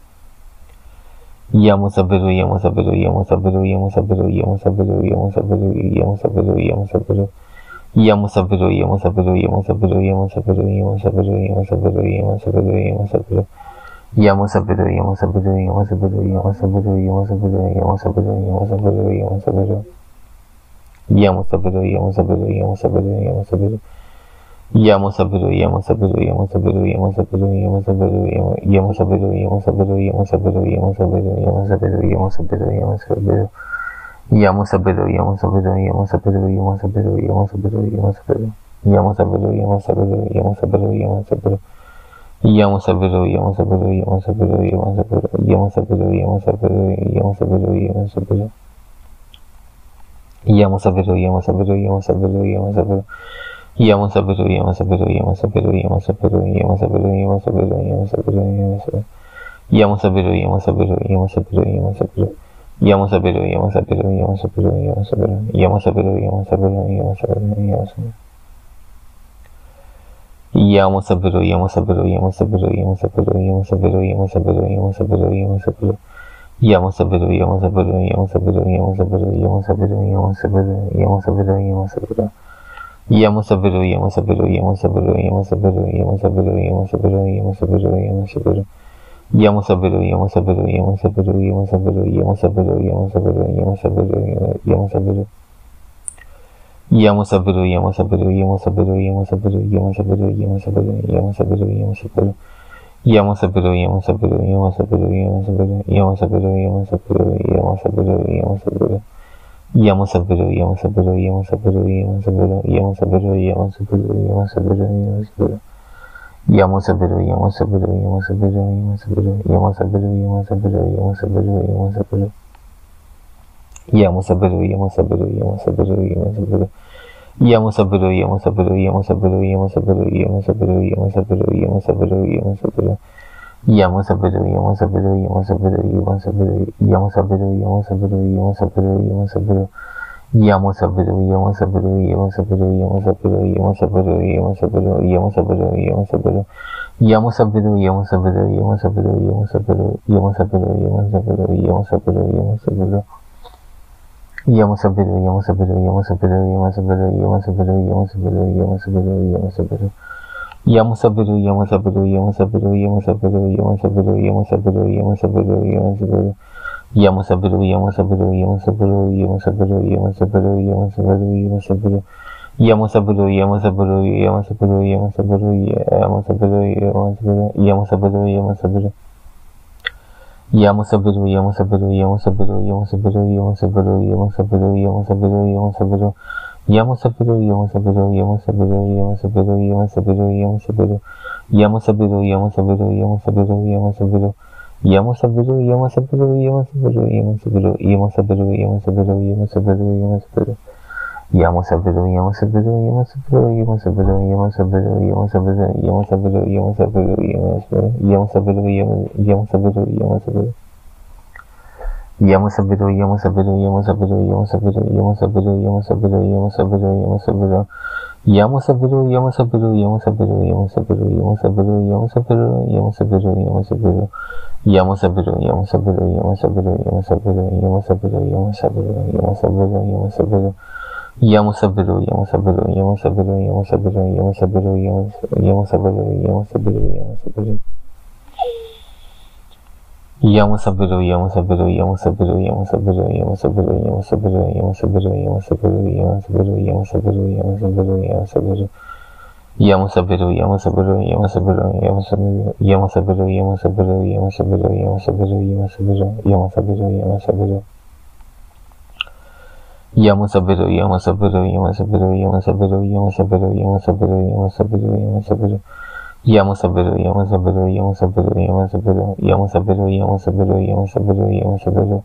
Yamusabiro, Yamusabiro, Yamusabiro, Yamusabiro, Yamusabiro, Yamusabiro, Yamusabiro, Yamusabiro. Yamusabiro, Yamusabiro, Yamusabiro, Yamusabiro, Yamusabiro, Yamusabiro, Yamusabiro, Yamusabiro. Yamusabiro, Yamusabiro, Yamusabiro, Yamusabiro, Yamusabiro, Yamusabiro, Yamusabiro, Yamusabiro. Yamusabiro, Yamusabiro, Yamusabiro, Yamusabiro. Yamusabiro, Yamusabiro, Yamusabiro, Yamusabiro, Yamusabiro, Yamusabiro, Yamusabiro, Yamusabiro, Yamusabiro, Yamusabiro, Yamusabiro, Yamusabiro. Yamusabiro, Yamusabiro, Yamusabiro, Yamusabiro, Yamusabiro, Yamusabiro. Yamusabiro, Yamusabiro, Yamusabiro, Yamusabiro. Yamusabiro, Yamusabiro, Yamusabiro, Yamusabiro, Yamusabiro, Yamusabiro, Yamusabiro, Yamusabiro. Yamusabiro, Yamusabiro, Yamusabiro, Yamusabiro. Yamusabiro, Yamusabiro, Yamusabiro, Yamusabiro, Yamusabiro, Yamusabiro, Yamusabiro, Yamusabiro. Yamusabiro, Yamusabiro, Yamusabiro, Yamusabiro. Yamusabiro, Yamusabiro, Yamusabiro, Yamusabiro. Yamusabiro, Yamusabiro, Yamusabiro, Yamusabiro. Yamusabiro, Yamusabiro, Yamusabiro, Yamusabiro, Yamusabiro, Yamusabiro, Yamusabiro, Yamusabiro. Yamusabiro, Yamusabiro, Yamusabiro, Yamusabiro, Yamusabiro, Yamusabiro, Yamusabiro, Yamusabiro. Yamusabiro, Yamusabiro, Yamusabiro, Yamusabiro, Yamusabiro, Yamusabiro, Yamusabiro, Yamusabiro. Yamusabiro, Yamusabiro, Yamusabiro, Yamusabiro, Yamusabiro, Yamusabiro, Yamusabiro, Yamusabiro. Yamusabiro, Yamusabiro, Yamusabiro, Yamusabiro, Yamusabiro, Yamusabiro, Yamusabiro, Yamusabiro. Yamusabiro, Yamusabiro, Yamusabiro, Yamusabiro, Yamusabiro, Yamusabiro, Yamusabiro, Yamusabiro. Yamusabiro, Yamusabiro, Yamusabiro, Yamusabiro, Yamusabiro, Yamusabiro, Yamusabiro, Yamusabiro. Yamusabiro, Yamusabiro, Yamusabiro, Yamusabiro, Yamusabiro, Yamusabiro, Yamusabiro, Yamusabiro. Yamusabiro, Yamusabiro, Yamusabiro, Yamusabiro. Yamusabiro, Yamusabiro, Yamusabiro, Yamusabiro, Yamusabiro, Yamusabiro, Yamusabiro, Yamusabiro. Yamusabiro, Yamusabiro, Yamusabiro, Yamusabiro, Yamusabiro, Yamusabiro, Yamusabiro, Yamusabiro. Yamusabiro, Yamusabiro, Yamusabiro, Yamusabiro, Yamusabiro, Yamusabiro, Yamusabiro, Yamusabiro. Yamusabiro, Yamusabiro, Yamusabiro, Yamusabiro, Yamusabiro, Yamusabiro, Yamusabiro, Yamusabiro. Yamusabiro, Yamusabiro, Yamusabiro, Yamusabiro, Yamusabiro, Yamusabiro, Yamusabiro, Yamusabiro. Yamusabiro, Yamusabiro, Yamusabiro, Yamusabiro, Yamusabiro, Yamusabiro, Yamusabiro, Yamusabiro. Yamusabiro, Yamusabiro, Yamusabiro, Yamusabiro, Yamusabiro, Yamusabiro, Yamusabiro. Yamusabiro, Yamusabiro, Yamusabiro, Yamusabiro, Yamusabiro, Yamusabiro, Yamusabiro, Yamusabiro. Yamusabiro, Yamusabiro, Yamusabiro, Yamusabiro, Yamusabiro, Yamusabiro, Yamusabiro, Yamusabiro. Yamusabiro, Yamusabiro, Yamusabiro, Yamusabiro, Yamusabiro, Yamusabiro. Yamusabiro, Yamusabiro, Yamusabiro, Yamusabiro. Yamusabiro, Yamusabiro, Yamusabiro, Yamusabiro, Yamusabiro, Yamusabiro, Yamusabiro, Yamusabiro. Yamusabiro, Yamusabiro, Yamusabiro, Yamusabiro, Yamusabiro, Yamusabiro, Yamusabiro, Yamusabiro, Yamusabiro, Yamusabiro, Yamusabiro, Yamusabiro. Yamusabiro, Yamusabiro, Yamusabiro, Yamusabiro, Yamusabiro, Yamusabiro, Yamusabiro, Yamusabiro. Yamusabiro, Yamusabiro, Yamusabiro, Yamusabiro, Yamusabiro, Yamusabiro, Yamusabiro, Yamusabiro. Yamusabiro, Yamusabiro, Yamusabiro, Yamusabiro, Yamusabiro, Yamusabiro, Yamusabiro, Yamusabiro. Yamusabiro, Yamusabiro, Yamusabiro, Yamusabiro, Yamusabiro, Yamusabiro, Yamusabiro, Yamusabiro. Yamusabiro, Yamusabiro, Yamusabiro, Yamusabiro, Yamusabiro, Yamusabiro, Yamusabiro, Yamusabiro, Yamusabiro, Yamusabiro, Yamusabiro, Yamusabiro. Yamusabiro, Yamusabiro, Yamusabiro, Yamusabiro, Yamusabiro, Yamusabiro, Yamusabiro, Yamusabiro, Yamusabiro, Yamusabiro, Yamusabiro. Yamusabiro, Yamusabiro, Yamusabiro, Yamusabiro, Yamusabiro, Yamusabiro, Yamusabiro, Yamusabiro. Yamusabiru, Yamusabiru, Yamusabiru, Yamusabiru, Yamusabiru, Yamusabiru, Yamusabiru, Yamusabiru.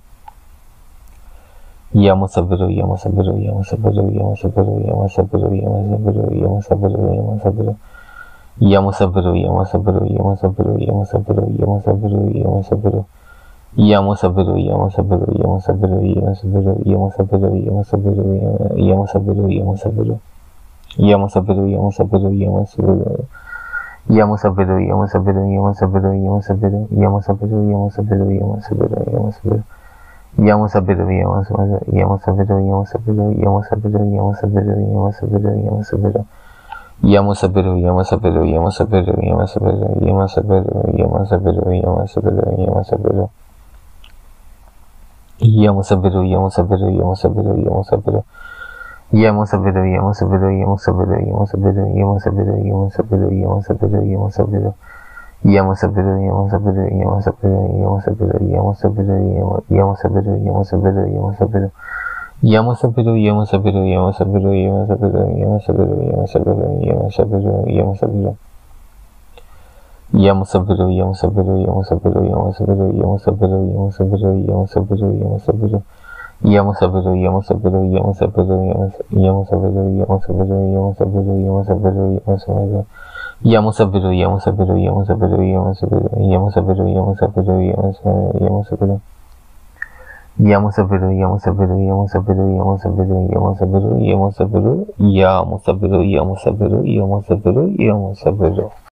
Yamusabiru, Yamusabiru, Yamusabiru, Yamusabiru, Yamusabiru, Yamusabiru, Yamusabiru, Yamusabiru. Yamusabiru, Yamusabiru, Yamusabiru, Yamusabiru, Yamusabiru, Yamusabiru. Yamusabiru, Yamusabiru, Yamusabiru, Yamusabiru, Yamusabiru, Yamusabiru, Yamusabiru, Yamusabiru. Yamusabiru, Yamusabiru, Yamusabiru. Yamusabiru, Yamusabiru, Yamusabiru, Yamusabiru, Yamusabiru, Yamusabiru, Yamusabiru, Yamusabiru. Yamusabiru, Yamusabiru, Yamusabiru, Yamusabiru, Yamusabiru, Yamusabiru, Yamusabiru, Yamusabiru. Yamusabiru, Yamusabiru, Yamusabiru, Yamusabiru, Yamusabiru, Yamusabiru, Yamusabiru, Yamusabiru. Yamusabiru, Yamusabiru, Yamusabiru, Yamusabiru. Yamusabiru, Yamusabiru, Yamusabiru, Yamusabiru, Yamusabiru, Yamusabiru, Yamusabiru, Yamusabiru. Yamusabiru, Yamusabiru, Yamusabiru, Yamusabiru, Yamusabiru, Yamusabiru, Yamusabiru, Yamusabiru. Yamusabiru, Yamusabiru, Yamusabiru, Yamusabiru, Yamusabiru, Yamusabiru, Yamusabiru, Yamusabiru. Yamusabiru, Yamusabiru, Yamusabiru, Yamusabiru, Yamusabiru, Yamusabiru, Yamusabiru, Yamusabiru. Yamusabiru, Yamusabiru, Yamusabiru, Yamusabiru, Yamusabiru, Yamusabiru, Yamusabiru, Yamusabiru. Yamusabiru, Yamusabiru, Yamusabiru, Yamusabiru, Yamusabiru, Yamusabiru, Yamusabiru, Yamusabiru. Yamusabiru, Yamusabiru, Yamusabiru, Yamusabiru, Yamusabiru, Yamusabiru, Yamusabiru, Yamusabiru, Yamusabiru, Yamusabiru.